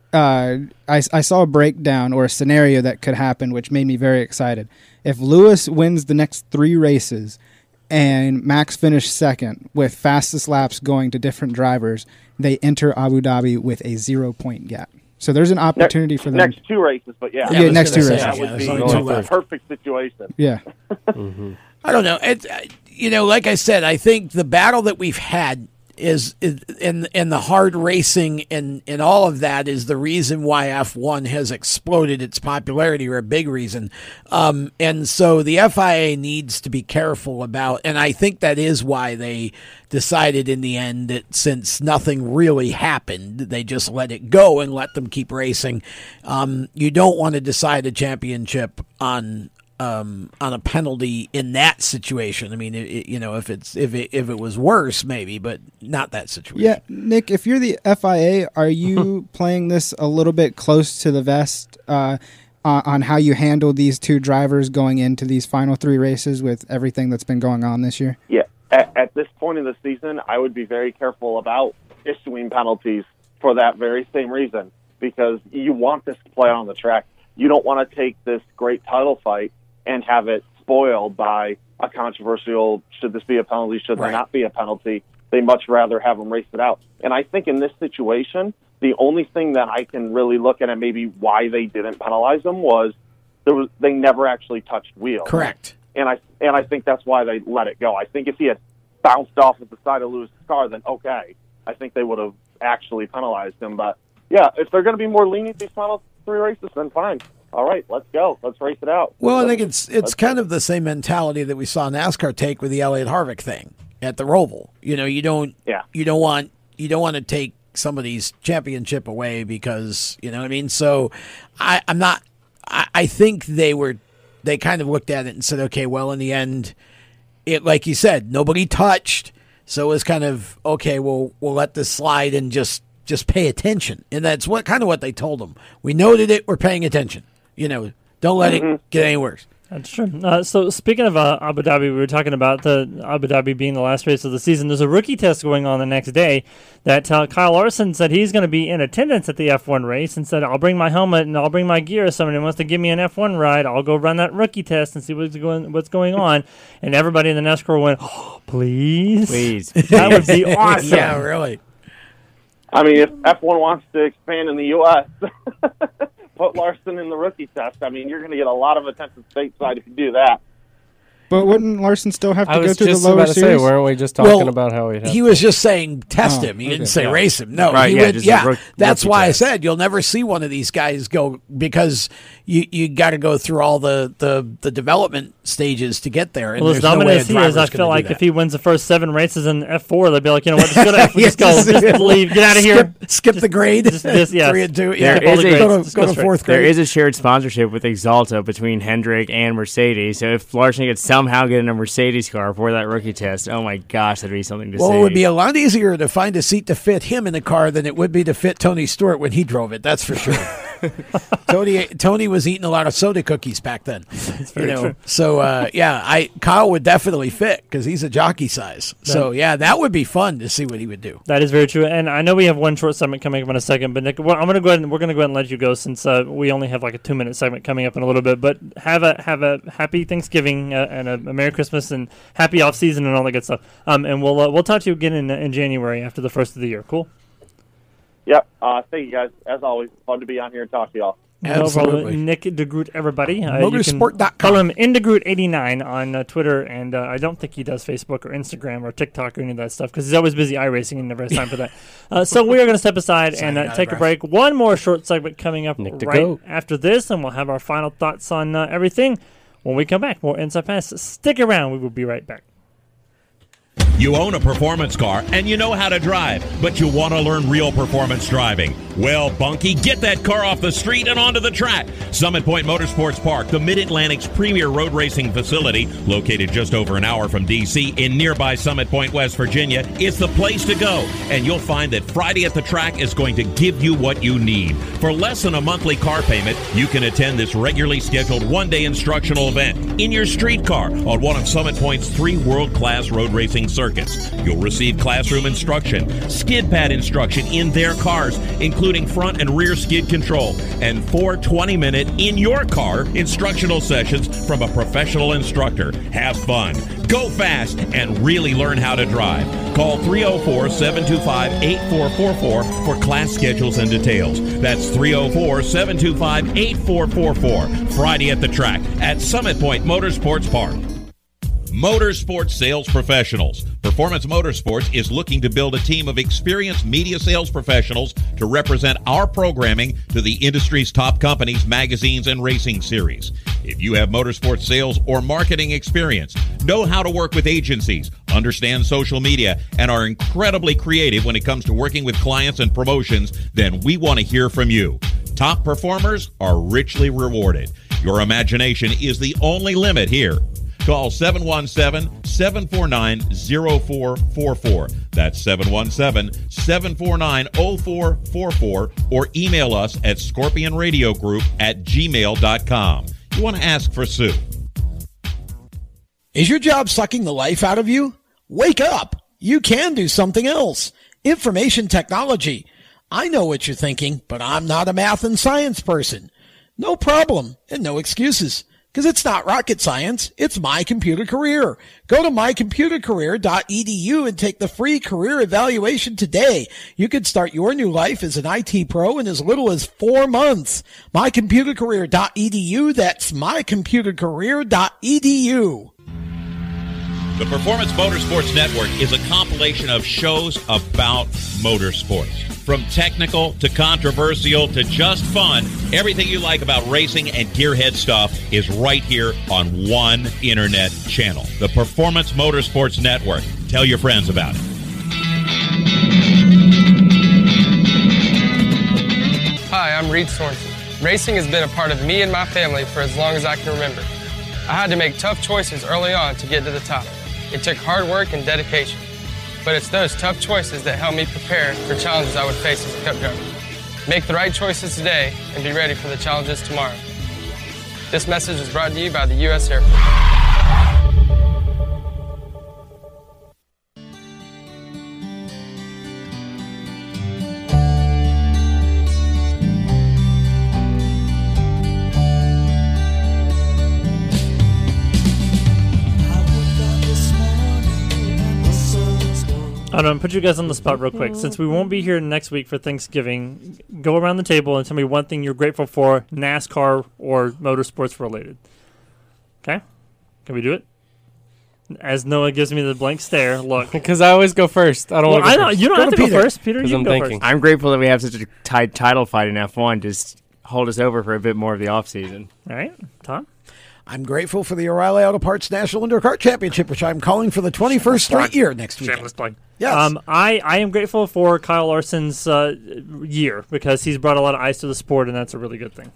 E: I saw a breakdown or a scenario that could happen, which made me very excited. If Lewis wins the next 3 races and Max finished second with fastest laps going to different drivers, they enter Abu Dhabi with a 0-point gap. So there's an opportunity for them.
M: Next 2 races, but yeah.
E: Next 2 races.
M: That would be a perfect situation.
E: Yeah.
F: I don't know. Like I said, I think the battle that we've had is in the hard racing and all of that is the reason why F1 has exploded its popularity, or a big reason. And so the FIA needs to be careful about, and I think that is why they decided in the end that since nothing really happened, they just let it go and let them keep racing. You don't want to decide a championship on a penalty in that situation. I mean, if it was worse, maybe, but not that situation.
E: Yeah, Nick, if you're the FIA, are you playing this a little bit close to the vest on how you handle these 2 drivers going into these final 3 races with everything that's been going on this year?
M: Yeah, at this point in the season, I would be very careful about issuing penalties for that very same reason, because you want this to play on the track. You don't want to take this great title fight and have it spoiled by a controversial, should this be a penalty, should there not be a penalty. They much rather have them race it out. And I think in this situation, the only thing that I can really look at and maybe why they didn't penalize them was they never actually touched wheels.
F: Correct.
M: And I think that's why they let it go. I think if he had bounced off at the side of Lewis's car, then okay, I think they would have actually penalized him. But yeah, if they're going to be more lenient these final 3 races, then fine. All right, let's go. Let's race it out.
F: Well, I think it's kind of the same mentality that we saw NASCAR take with the Elliott Harvick thing at the Roval. You don't want to take somebody's championship away because, you know what I mean? So I think they kind of looked at it and said, okay, well, in the end, it, like you said, nobody touched. So it was kind of, okay, we'll let this slide and just pay attention. And that's what they told them. We noted it. We're paying attention. Don't let it get any worse.
B: That's true. So speaking of Abu Dhabi, we were talking about the Abu Dhabi being the last race of the season. There's a rookie test going on the next day that Kyle Larson said he's going to be in attendance at the F1 race and said, I'll bring my helmet and I'll bring my gear. If somebody wants to give me an F1 ride, I'll go run that rookie test and see what's going on. And everybody in the NASCAR went, oh, please. That would be awesome.
F: Yeah, really.
M: I mean, if F1 wants to expand in the U.S., put Larson in the rookie test. I mean, you're going to get a lot of attention stateside if you do that.
E: But wouldn't Larson still have to go to the lower series?
D: I was just about to say, weren't we just talking about how
F: he was just saying test him. He didn't say race him. No,
D: right,
F: he would. That's why
D: test.
F: I said you'll never see one of these guys go, because you got to go through all the development stages to get there. And
B: well, as dominant as he is, I feel like if he wins the first 7 races in F4, they'd be like, you know what, just leave, get out of here,
F: skip the grade.
B: 3
F: and 2.
O: Yeah,
F: go to 4th grade.
O: There is a shared sponsorship with Exalta between Hendrick and Mercedes. So if Larson gets some somehow get in a Mercedes car for that rookie test. Oh my gosh, that'd be something to see.
F: Well, it would be a lot easier to find a seat to fit him in the car than it would be to fit Tony Stewart when he drove it. That's for sure. Tony was eating a lot of soda cookies back then.
B: That's very true.
F: So Kyle would definitely fit because he's a jockey size. So yeah, that would be fun to see what he would do.
B: That is very true, and I know we have one short segment coming up in a second. But Nick, we're going to go ahead and let you go since we only have like a 2-minute segment coming up in a little bit. But have a happy Thanksgiving and a Merry Christmas and happy off season and all that good stuff. And we'll talk to you again in January after the first of the year. Cool.
M: Yep. Thank you guys. As always, fun to be on here and talk to y'all.
B: No problem. Nick Degroot, everybody.
F: Motorsport.com.
B: Follow him, Indygroot89 on Twitter, and I don't think he does Facebook or Instagram or TikTok or any of that stuff because he's always busy iRacing and never has time for that. So we are going to step aside and take a break. One more short segment coming up right after this, and we'll have our final thoughts on everything when we come back. More Inside Pass. Stick around. We will be right back.
G: You own a performance car and you know how to drive, but you want to learn real performance driving. Well, Bunky, get that car off the street and onto the track. Summit Point Motorsports Park, the Mid-Atlantic's premier road racing facility, located just over an hour from D.C. in nearby Summit Point, West Virginia, is the place to go. And you'll find that Friday at the Track is going to give you what you need. For less than a monthly car payment, you can attend this regularly scheduled one-day instructional event in your street car on one of Summit Point's 3 world-class road racing circuits. You'll receive classroom instruction, skid pad instruction in their cars, including front and rear skid control, and 4 20-minute in-your-car instructional sessions from a professional instructor. Have fun, go fast, and really learn how to drive. Call 304-725-8444 for class schedules and details. That's 304-725-8444. Friday at the Track at Summit Point Motorsports Park. Motorsports sales professionals. Performance Motorsports is looking to build a team of experienced media sales professionals to represent our programming to the industry's top companies, magazines, and racing series. If you have motorsports sales or marketing experience, know how to work with agencies, understand social media, and are incredibly creative when it comes to working with clients and promotions, then we want to hear from you. Top performers are richly rewarded. Your imagination is the only limit here. Call 717-749-0444. That's 717-749-0444. Or email us at scorpionradiogroup@gmail.com. You want to ask for Sue.
F: Is your job sucking the life out of you? Wake up. You can do something else. Information technology. I know what you're thinking, but I'm not a math and science person. No problem and no excuses. Because it's not rocket science, it's My Computer Career. Go to mycomputercareer.edu and take the free career evaluation today. You can start your new life as an IT pro in as little as 4 months. mycomputercareer.edu, that's mycomputercareer.edu.
G: The Performance Motorsports Network is a compilation of shows about motorsports. From technical to controversial to just fun, everything you like about racing and gearhead stuff is right here on one internet channel. The Performance Motorsports Network. Tell your friends about it.
I: Hi, I'm Reed Sorensen. Racing has been a part of me and my family for as long as I can remember. I had to make tough choices early on to get to the top. It took hard work and dedication. But it's those tough choices that help me prepare for challenges I would face as a cup driver. Make the right choices today and be ready for the challenges tomorrow. This message is brought to you by the U.S. Air Force.
B: I'm going to put you guys on the spot real quick. Since we won't be here next week for Thanksgiving, go around the table and tell me one thing you're grateful for, NASCAR or motorsports related. Okay? Can we do it? As Noah gives me the blank stare, look.
D: Because I always go first. I don't want to go first.
B: You don't have to go first, Peter. You can go first.
O: I'm grateful that we have such a tight title fight in F1 to hold us over for a bit more of the offseason.
B: All right. Tom?
F: I'm grateful for the O'Reilly Auto Parts National Indoor Kart Championship, which I'm calling for the 21st straight year next week.
B: Shameless plug.
F: Yes.
B: I am grateful for Kyle Larson's year because he's brought a lot of ice to the sport, and that's a really good thing.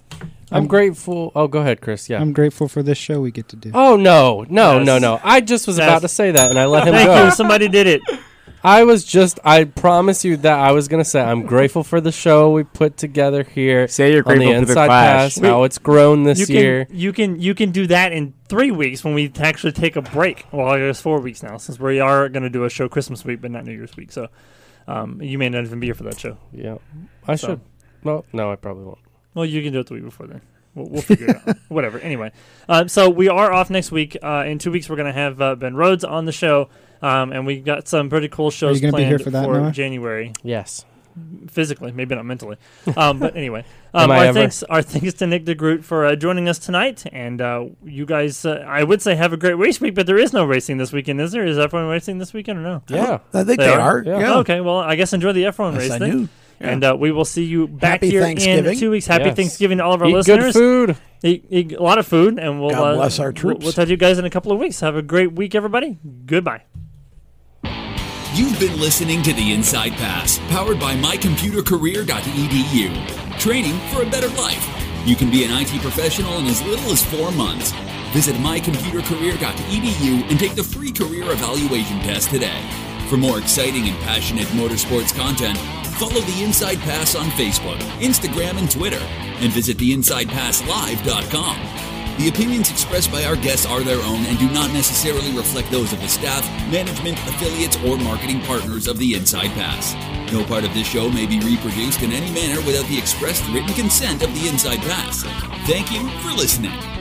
D: I'm grateful. Oh, go ahead, Chris. Yeah.
E: I'm grateful for this show we get to do.
D: Oh, no. I just was about to say that, and I let him go.
B: Thank you. Somebody did it.
D: I promise you that I was going to say, I'm grateful for the show we put together here.
O: Say you're grateful
D: on the
O: for the
D: Inside
O: Clash.
D: Pass, how it's grown this year.
B: You can do that in 3 weeks when we actually take a break. Well, I guess 4 weeks now, since we are going to do a show Christmas week, but not New Year's week. So you may not even be here for that show.
D: Yeah. I should. Well, no, I probably won't.
B: Well, you can do it the week before then. We'll figure it out. Whatever. Anyway, so we are off next week. In 2 weeks, we're going to have Ben Rhodes on the show, and we got some pretty cool shows planned
E: be here for that,
B: January.
D: Yes.
B: Physically, maybe not mentally. But anyway, our thanks to Nick Degroot for joining us tonight. And you guys, I would say have a great race week, but there is no racing this weekend, is there? Is everyone racing this weekend or no?
D: Yeah.
F: I think they are. Yeah.
B: Oh, okay, well, I guess enjoy the F1 race
F: I
B: then.
F: knew. Yeah.
B: And we will see you back
F: Happy
B: here
F: Thanksgiving.
B: in 2 weeks. Happy
D: Yes.
B: Thanksgiving to all of our
D: Eat
B: listeners.
D: good food.
B: Eat a lot of food, and we'll
F: God bless our troops.
B: We'll talk to you guys in a couple of weeks. Have a great week, everybody. Goodbye.
A: You've been listening to The Inside Pass, powered by mycomputercareer.edu. Training for a better life. You can be an IT professional in as little as 4 months. Visit mycomputercareer.edu and take the free career evaluation test today. For more exciting and passionate motorsports content, follow The Inside Pass on Facebook, Instagram, and Twitter, and visit theinsidepasslive.com. The opinions expressed by our guests are their own and do not necessarily reflect those of the staff, management, affiliates, or marketing partners of The Inside Pass. No part of this show may be reproduced in any manner without the expressed written consent of The Inside Pass. Thank you for listening.